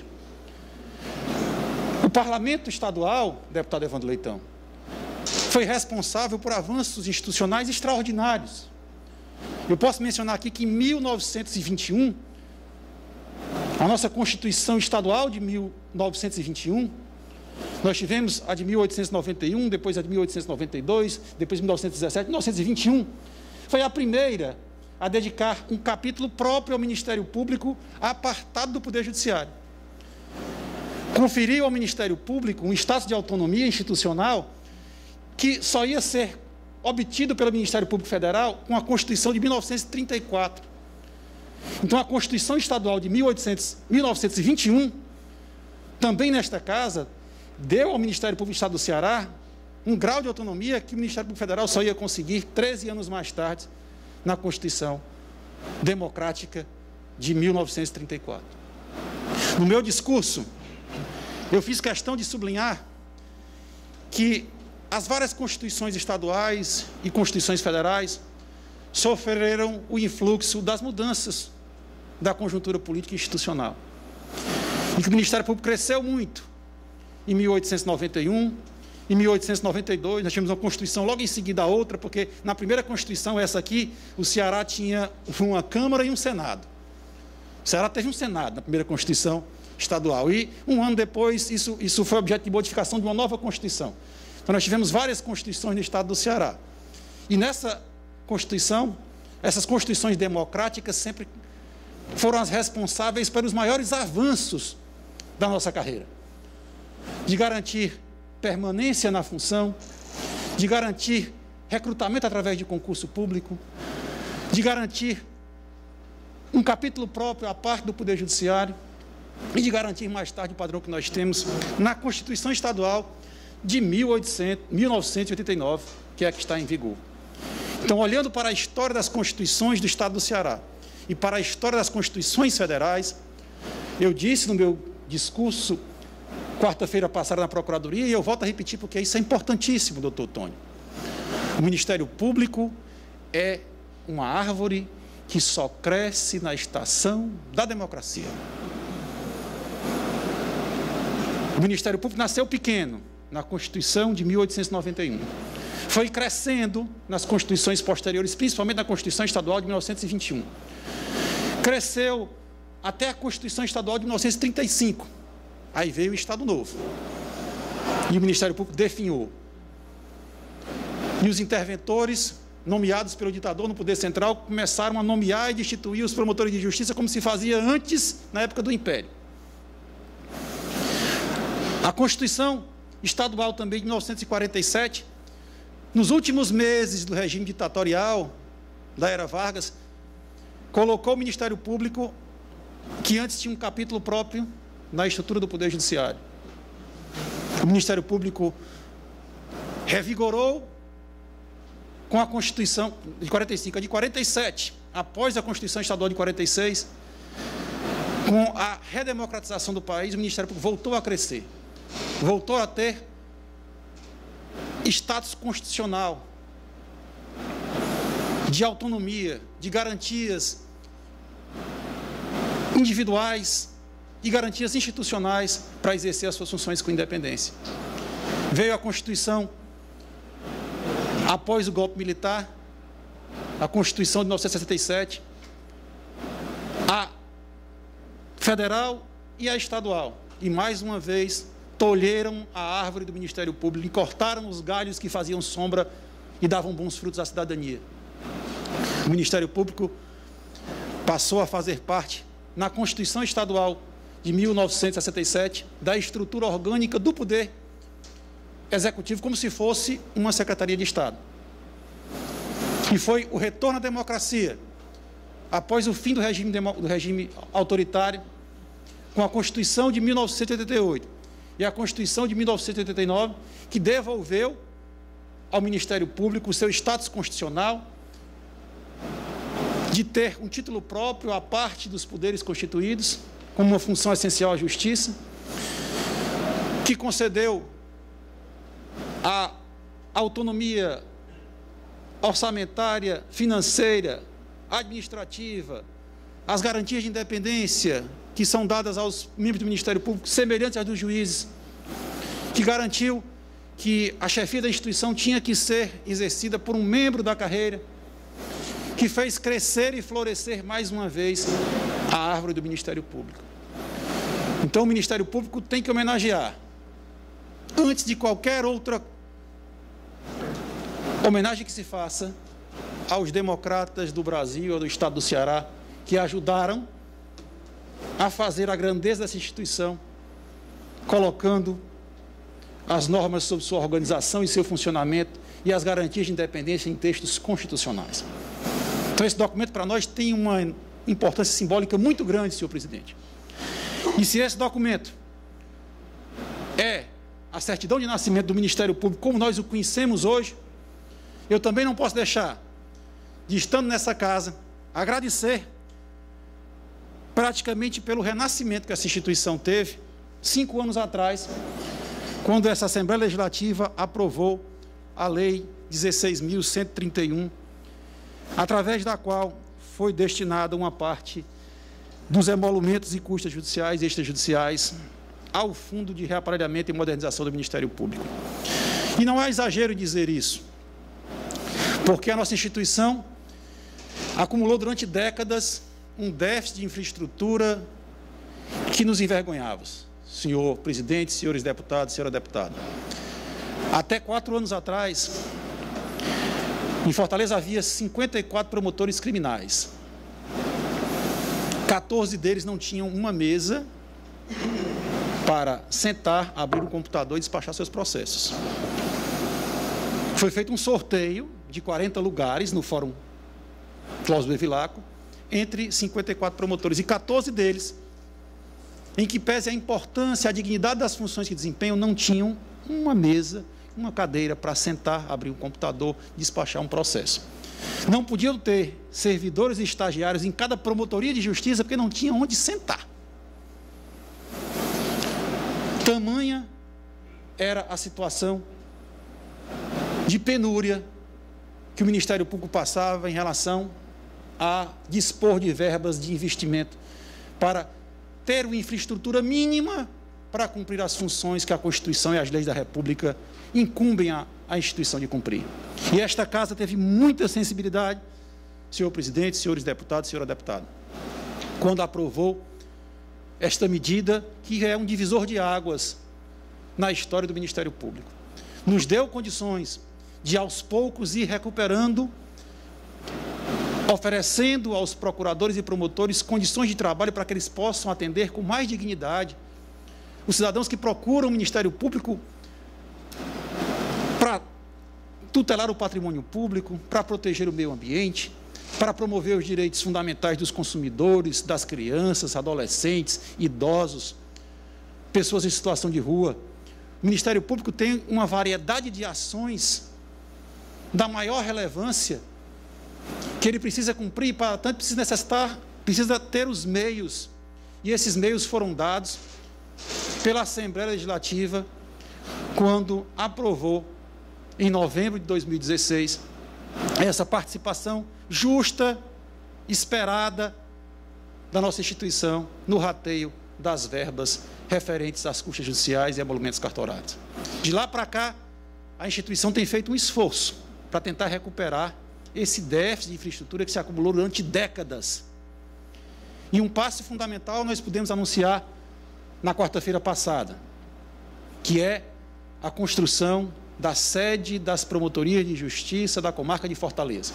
O Parlamento Estadual, deputado Evandro Leitão, foi responsável por avanços institucionais extraordinários. Eu posso mencionar aqui que em mil novecentos e vinte e um, a nossa Constituição Estadual de mil novecentos e vinte e um, nós tivemos a de mil oitocentos e noventa e um, depois a de mil oitocentos e noventa e dois, depois de mil novecentos e dezessete, mil novecentos e vinte e um, foi a primeira a dedicar um capítulo próprio ao Ministério Público, apartado do Poder Judiciário. Conferiu ao Ministério Público um status de autonomia institucional que só ia ser obtido pelo Ministério Público Federal com a Constituição de mil novecentos e trinta e quatro. Então, a Constituição Estadual de mil novecentos e vinte e um, também nesta casa, deu ao Ministério Público do Estado do Ceará um grau de autonomia que o Ministério Público Federal só ia conseguir treze anos mais tarde, na Constituição Democrática de mil novecentos e trinta e quatro. No meu discurso, eu fiz questão de sublinhar que as várias constituições estaduais e constituições federais sofreram o influxo das mudanças da conjuntura política e institucional. E que o Ministério Público cresceu muito em mil oitocentos e noventa e um, em mil oitocentos e noventa e dois, nós tivemos uma Constituição logo em seguida a outra, porque na primeira Constituição, essa aqui, o Ceará tinha uma Câmara e um Senado. O Ceará teve um Senado na primeira Constituição estadual. E um ano depois, isso, isso foi objeto de modificação de uma nova Constituição. Então, nós tivemos várias Constituições no estado do Ceará. E nessa Constituição, essas Constituições democráticas sempre foram as responsáveis pelos maiores avanços da nossa carreira. De garantir permanência na função, de garantir recrutamento através de concurso público, de garantir um capítulo próprio à parte do Poder Judiciário e de garantir mais tarde o padrão que nós temos na Constituição Estadual de mil novecentos e oitenta e nove, que é a que está em vigor. Então, olhando para a história das Constituições do Estado do Ceará e para a história das Constituições federais, eu disse no meu discurso quarta-feira passada na Procuradoria, e eu volto a repetir porque isso é importantíssimo, doutor Tony. O Ministério Público é uma árvore que só cresce na estação da democracia. O Ministério Público nasceu pequeno, na Constituição de mil oitocentos e noventa e um. Foi crescendo nas Constituições posteriores, principalmente na Constituição Estadual de mil novecentos e vinte e um. Cresceu até a Constituição Estadual de mil novecentos e trinta e cinco. Aí veio o Estado Novo. E o Ministério Público definhou. E os interventores, nomeados pelo ditador no Poder Central, começaram a nomear e destituir os promotores de justiça como se fazia antes, na época do Império. A Constituição Estadual também de mil novecentos e quarenta e sete, nos últimos meses do regime ditatorial da era Vargas, colocou o Ministério Público, que antes tinha um capítulo próprio, na estrutura do Poder Judiciário. O Ministério Público revigorou com a Constituição de quarenta e cinco, a de quarenta e sete, após a Constituição Estadual de quarenta e seis, com a redemocratização do país, o Ministério Público voltou a crescer, voltou a ter status constitucional, de autonomia, de garantias individuais e garantias institucionais para exercer as suas funções com independência. Veio a Constituição após o golpe militar, a Constituição de mil novecentos e sessenta e sete, a federal e a estadual. E, mais uma vez, tolheram a árvore do Ministério Público e cortaram os galhos que faziam sombra e davam bons frutos à cidadania. O Ministério Público passou a fazer parte, na Constituição Estadual de mil novecentos e sessenta e sete, da estrutura orgânica do Poder Executivo, como se fosse uma Secretaria de Estado. E foi o retorno à democracia, após o fim do regime, do regime autoritário, com a Constituição de mil novecentos e oitenta e oito e a Constituição de mil novecentos e oitenta e nove, que devolveu ao Ministério Público o seu status constitucional de ter um título próprio à parte dos poderes constituídos, como uma função essencial à justiça, que concedeu a autonomia orçamentária, financeira, administrativa, as garantias de independência que são dadas aos membros do Ministério Público, semelhantes às dos juízes, que garantiu que a chefia da instituição tinha que ser exercida por um membro da carreira, que fez crescer e florescer mais uma vez a árvore do Ministério Público. Então, o Ministério Público tem que homenagear, antes de qualquer outra homenagem que se faça, aos democratas do Brasil ou do Estado do Ceará, que ajudaram a fazer a grandeza dessa instituição, colocando as normas sobre sua organização e seu funcionamento e as garantias de independência em textos constitucionais. Então, esse documento para nós tem uma importância simbólica muito grande, senhor presidente. E se esse documento é a certidão de nascimento do Ministério Público, como nós o conhecemos hoje, eu também não posso deixar de, estando nessa casa, agradecer praticamente pelo renascimento que essa instituição teve, cinco anos atrás, quando essa Assembleia Legislativa aprovou a Lei dezesseis mil cento e trinta e um, através da qual foi destinada uma parte dos emolumentos e custas judiciais e extrajudiciais ao Fundo de Reaparelhamento e Modernização do Ministério Público. E não é exagero dizer isso, porque a nossa instituição acumulou durante décadas um déficit de infraestrutura que nos envergonhava, senhor presidente, senhores deputados, senhora deputada. Até quatro anos atrás, em Fortaleza havia cinquenta e quatro promotores criminais. quatorze deles não tinham uma mesa para sentar, abrir um computador e despachar seus processos. Foi feito um sorteio de quarenta lugares no Fórum Cláudio Bevilacqua, entre cinquenta e quatro promotores, e quatorze deles, em que pese a importância, a dignidade das funções que desempenham, não tinham uma mesa, uma cadeira para sentar, abrir um computador, despachar um processo. Não podiam ter servidores e estagiários em cada promotoria de justiça, porque não tinham onde sentar. Tamanha era a situação de penúria que o Ministério Público passava em relação a dispor de verbas de investimento para ter uma infraestrutura mínima para cumprir as funções que a Constituição e as leis da República incumbem a, a instituição de cumprir. E esta Casa teve muita sensibilidade, senhor presidente, senhores deputados, senhora deputada, quando aprovou esta medida, que é um divisor de águas na história do Ministério Público. Nos deu condições de, aos poucos, ir recuperando, oferecendo aos procuradores e promotores condições de trabalho para que eles possam atender com mais dignidade os cidadãos que procuram o Ministério Público para tutelar o patrimônio público, para proteger o meio ambiente, para promover os direitos fundamentais dos consumidores, das crianças, adolescentes, idosos, pessoas em situação de rua. O Ministério Público tem uma variedade de ações da maior relevância que ele precisa cumprir, para tanto precisa necessitar, precisa ter os meios, e esses meios foram dados pela Assembleia Legislativa quando aprovou, em novembro de dois mil e dezesseis, essa participação justa, esperada da nossa instituição no rateio das verbas referentes às custas judiciais e emolumentos cartorários. De lá para cá, a instituição tem feito um esforço para tentar recuperar esse déficit de infraestrutura que se acumulou durante décadas. E um passo fundamental nós pudemos anunciar na quarta-feira passada, que é a construção da sede das promotorias de justiça da comarca de Fortaleza.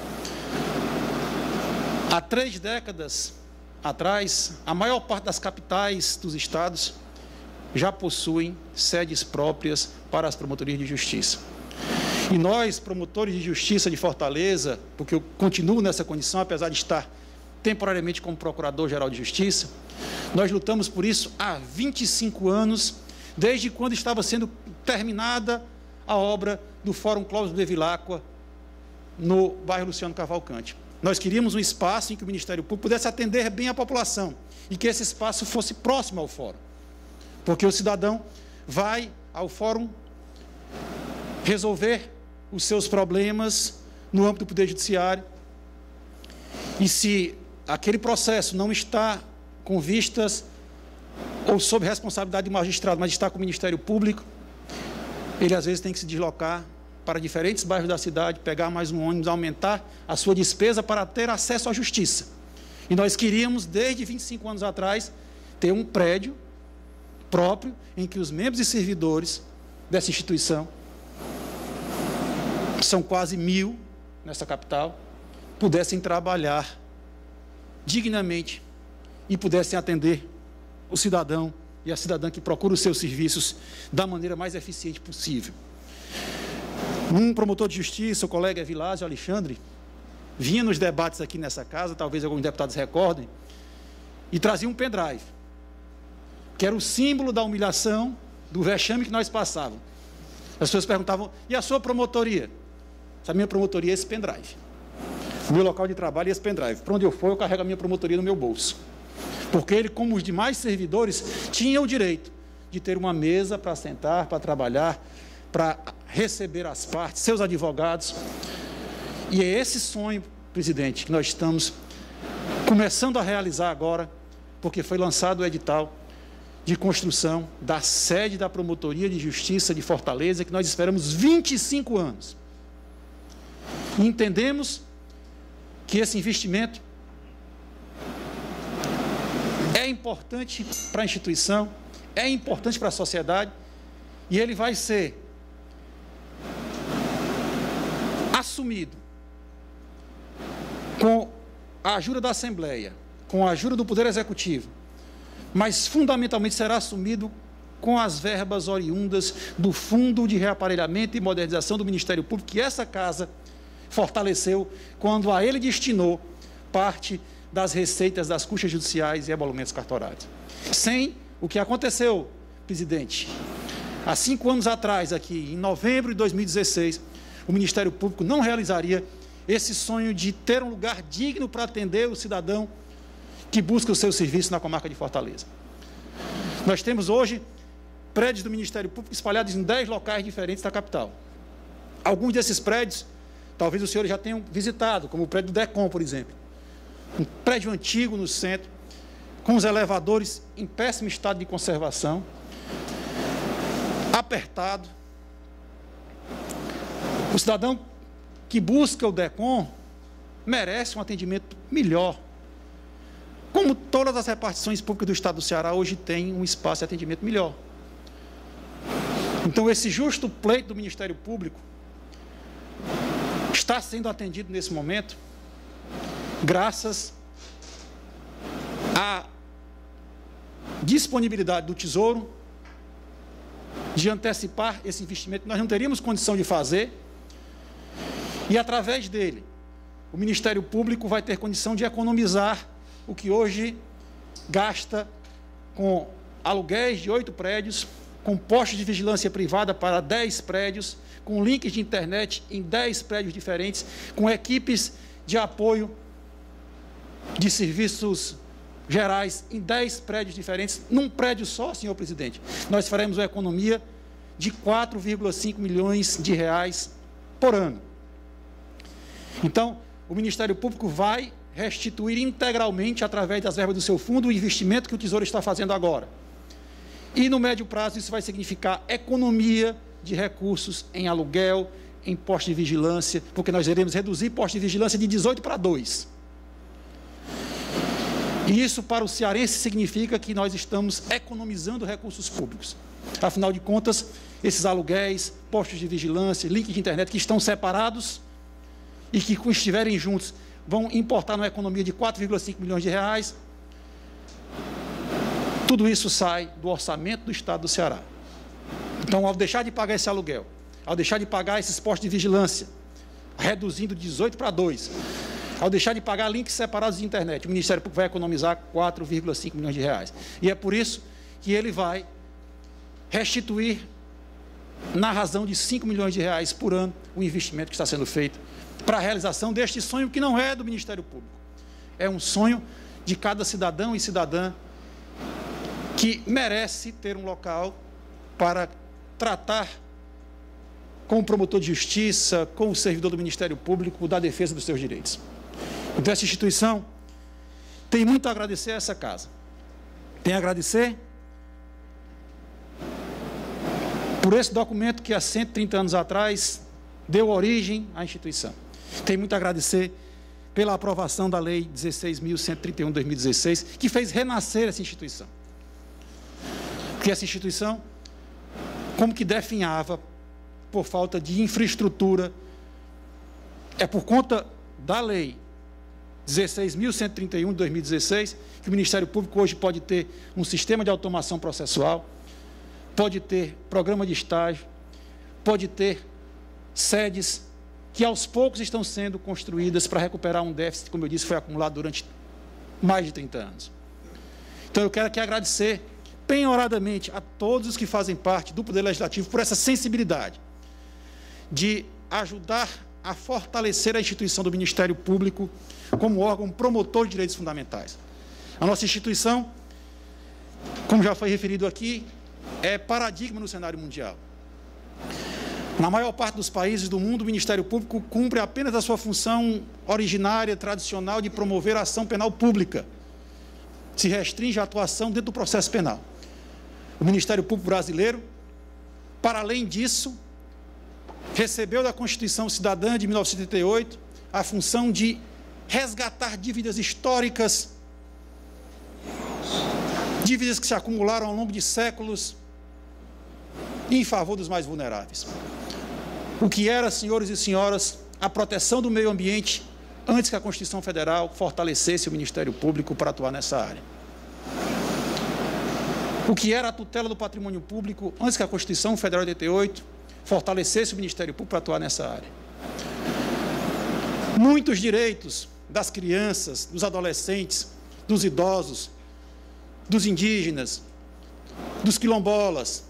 Há três décadas atrás, a maior parte das capitais dos estados já possuem sedes próprias para as promotorias de justiça. E nós, promotores de justiça de Fortaleza, porque eu continuo nessa condição, apesar de estar temporariamente como Procurador-Geral de Justiça, nós lutamos por isso há vinte e cinco anos, desde quando estava sendo terminada a obra do Fórum Cláudio Bevilacqua, no bairro Luciano Cavalcante. Nós queríamos um espaço em que o Ministério Público pudesse atender bem a população e que esse espaço fosse próximo ao fórum, porque o cidadão vai ao fórum resolver os seus problemas no âmbito do Poder Judiciário, e se aquele processo não está com vistas ou sob responsabilidade do magistrado, mas está com o Ministério Público, ele às vezes tem que se deslocar para diferentes bairros da cidade, pegar mais um ônibus, aumentar a sua despesa para ter acesso à justiça. E nós queríamos, desde vinte e cinco anos atrás, ter um prédio próprio em que os membros e servidores dessa instituição, são quase mil nessa capital, pudessem trabalhar dignamente e pudessem atender o cidadão e a cidadã que procura os seus serviços da maneira mais eficiente possível. Um promotor de justiça, o colega Evilásio Alexandre, vinha nos debates aqui nessa casa, talvez alguns deputados recordem, e trazia um pendrive, que era o símbolo da humilhação, do vexame que nós passávamos. As pessoas perguntavam, e a sua promotoria? A minha promotoria é esse pendrive. O meu local de trabalho é esse pendrive. Para onde eu for, eu carrego a minha promotoria no meu bolso. Porque ele, como os demais servidores, tinha o direito de ter uma mesa para sentar, para trabalhar, para receber as partes, seus advogados. E é esse sonho, presidente, que nós estamos começando a realizar agora, porque foi lançado o edital de construção da sede da Promotoria de Justiça de Fortaleza, que nós esperamos vinte e cinco anos. E entendemos que esse investimento é importante para a instituição, é importante para a sociedade, e ele vai ser assumido com a ajuda da Assembleia, com a ajuda do Poder Executivo, mas fundamentalmente será assumido com as verbas oriundas do Fundo de Reaparelhamento e Modernização do Ministério Público, que essa Casa fortaleceu quando a ele destinou parte das receitas das custas judiciais e emolumentos cartorários. Sem o que aconteceu, presidente, há cinco anos atrás, aqui, em novembro de dois mil e dezesseis, o Ministério Público não realizaria esse sonho de ter um lugar digno para atender o cidadão que busca o seu serviço na comarca de Fortaleza. Nós temos hoje prédios do Ministério Público espalhados em dez locais diferentes da capital. Alguns desses prédios, talvez os senhores já tenham visitado, como o prédio do DECOM, por exemplo. Um prédio antigo no centro, com os elevadores em péssimo estado de conservação, apertado. O cidadão que busca o DECOM merece um atendimento melhor. Como todas as repartições públicas do Estado do Ceará hoje têm um espaço de atendimento melhor. Então, esse justo pleito do Ministério Público está sendo atendido nesse momento, graças à disponibilidade do Tesouro de antecipar esse investimento que nós não teríamos condição de fazer, e através dele, o Ministério Público vai ter condição de economizar o que hoje gasta com aluguéis de oito prédios, com postos de vigilância privada para dez prédios, com links de internet em dez prédios diferentes, com equipes de apoio de serviços gerais em dez prédios diferentes, num prédio só, senhor presidente. Nós faremos uma economia de quatro vírgula cinco milhões de reais por ano. Então, o Ministério Público vai restituir integralmente, através das verbas do seu fundo, o investimento que o Tesouro está fazendo agora. E, no médio prazo, isso vai significar economia de recursos em aluguel, em postos de vigilância, porque nós iremos reduzir postos de vigilância de dezoito para dois. E isso, para o cearense, significa que nós estamos economizando recursos públicos. Afinal de contas, esses aluguéis, postos de vigilância, links de internet que estão separados e que, quando estiverem juntos, vão importar uma economia de quatro vírgula cinco milhões de reais. Tudo isso sai do orçamento do Estado do Ceará. Então, ao deixar de pagar esse aluguel, ao deixar de pagar esses postos de vigilância, reduzindo de dezoito para dois, ao deixar de pagar links separados de internet, o Ministério Público vai economizar quatro vírgula cinco milhões de reais. E é por isso que ele vai restituir, na razão de cinco milhões de reais por ano, o investimento que está sendo feito para a realização deste sonho, que não é do Ministério Público. É um sonho de cada cidadão e cidadã que merece ter um local para tratar com o promotor de justiça, com o servidor do Ministério Público, da defesa dos seus direitos. Então, essa instituição tem muito a agradecer a essa casa. Tem a agradecer por esse documento que há cento e trinta anos atrás deu origem à instituição. Tem muito a agradecer pela aprovação da Lei dezesseis mil cento e trinta e um de dois mil e dezesseis, que fez renascer essa instituição. Porque essa instituição, como que definhava por falta de infraestrutura, é por conta da Lei dezesseis mil cento e trinta e um de dois mil e dezesseis que o Ministério Público hoje pode ter um sistema de automação processual, pode ter programa de estágio, pode ter sedes que aos poucos estão sendo construídas para recuperar um déficit, como eu disse, foi acumulado durante mais de trinta anos. Então, eu quero aqui agradecer penhoradamente a todos os que fazem parte do Poder Legislativo por essa sensibilidade de ajudar a fortalecer a instituição do Ministério Público como órgão promotor de direitos fundamentais. A nossa instituição, como já foi referido aqui, é paradigma no cenário mundial. Na maior parte dos países do mundo, o Ministério Público cumpre apenas a sua função originária, tradicional, de promover a ação penal pública. Se restringe a atuação dentro do processo penal. O Ministério Público brasileiro, para além disso, recebeu da Constituição Cidadã de mil novecentos e oitenta e oito a função de resgatar dívidas históricas, dívidas que se acumularam ao longo de séculos em favor dos mais vulneráveis. O que era, senhores e senhoras, a proteção do meio ambiente antes que a Constituição Federal fortalecesse o Ministério Público para atuar nessa área. o que era a tutela do patrimônio público antes que a Constituição Federal de oitenta e oito fortalecesse o Ministério Público para atuar nessa área. Muitos direitos das crianças, dos adolescentes, dos idosos, dos indígenas, dos quilombolas,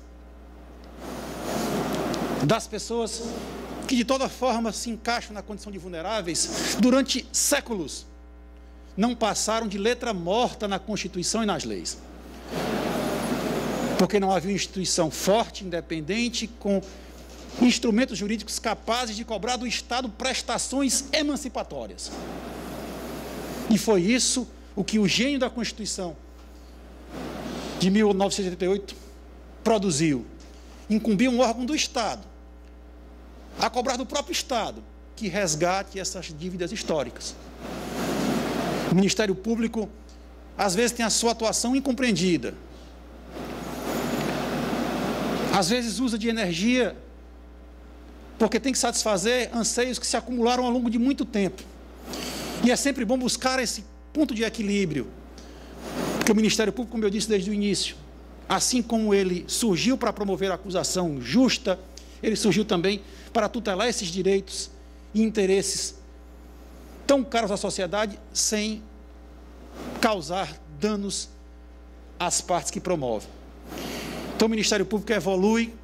das pessoas que de toda forma se encaixam na condição de vulneráveis, durante séculos, não passaram de letra morta na Constituição e nas leis. Porque não havia uma instituição forte, independente, com instrumentos jurídicos capazes de cobrar do Estado prestações emancipatórias. E foi isso o que o gênio da Constituição de mil novecentos e oitenta e oito produziu. Incumbiu um órgão do Estado a cobrar do próprio Estado que resgate essas dívidas históricas. O Ministério Público, às vezes, tem a sua atuação incompreendida. Às vezes usa de energia porque tem que satisfazer anseios que se acumularam ao longo de muito tempo. E é sempre bom buscar esse ponto de equilíbrio. Porque o Ministério Público, como eu disse desde o início, assim como ele surgiu para promover a acusação justa, ele surgiu também para tutelar esses direitos e interesses tão caros à sociedade, sem causar danos às partes que promovem. Então, o Ministério Público evolui,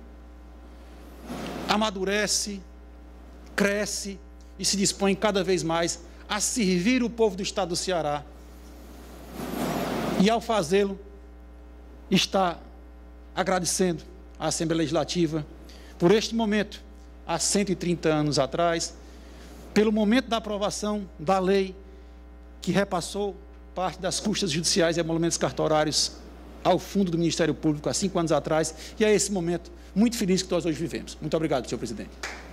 amadurece, cresce e se dispõe cada vez mais a servir o povo do Estado do Ceará. E, ao fazê-lo, está agradecendo à Assembleia Legislativa por este momento, há cento e trinta anos atrás, pelo momento da aprovação da lei que repassou parte das custas judiciais e emolumentos cartorários ao fundo do Ministério Público há cinco anos atrás, e é esse momento muito feliz que nós hoje vivemos. Muito obrigado, senhor presidente.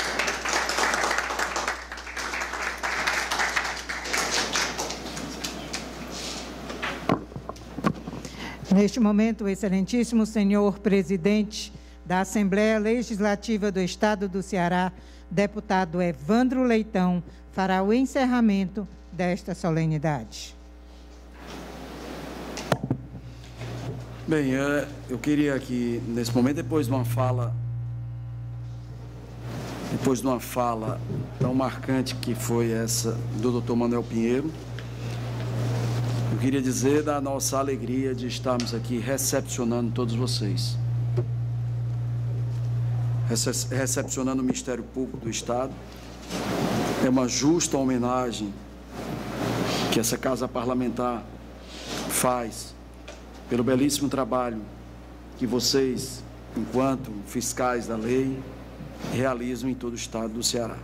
Neste momento, o excelentíssimo senhor presidente da Assembleia Legislativa do Estado do Ceará, deputado Evandro Leitão, fará o encerramento desta solenidade. Bem, eu queria aqui, nesse momento, depois de uma fala, depois de uma fala tão marcante que foi essa do doutor Manuel Pinheiro, eu queria dizer da nossa alegria de estarmos aqui recepcionando todos vocês. Recepcionando o Ministério Público do Estado. É uma justa homenagem que essa Casa Parlamentar faz pelo belíssimo trabalho que vocês, enquanto fiscais da lei, realizam em todo o Estado do Ceará.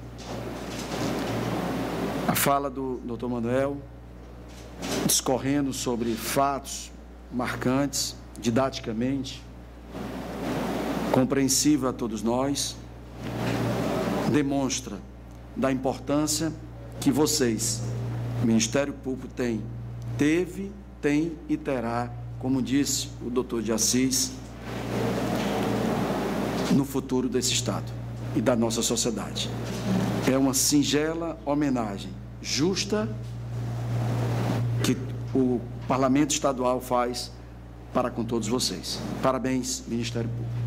A fala do doutor Manuel, discorrendo sobre fatos marcantes, didaticamente, compreensível a todos nós, demonstra da importância que vocês, o Ministério Público, tem, teve, tem e terá, como disse o doutor de Assis, no futuro desse Estado e da nossa sociedade. É uma singela homenagem justa que o Parlamento Estadual faz para com todos vocês. Parabéns, Ministério Público.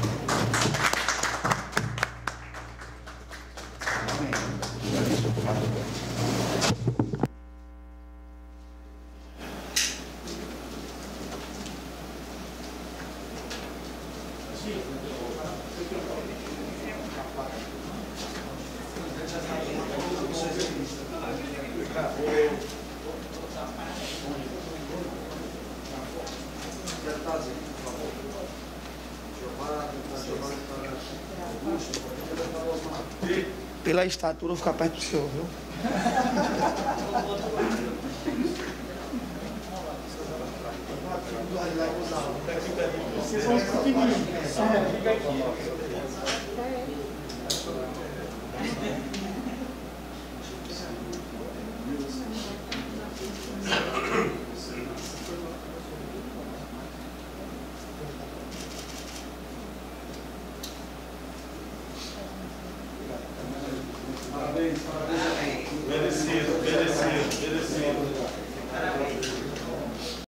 Pela estatura, eu vou ficar perto do senhor, viu? Vocês são os pequenininhos. Parabéns, parabéns.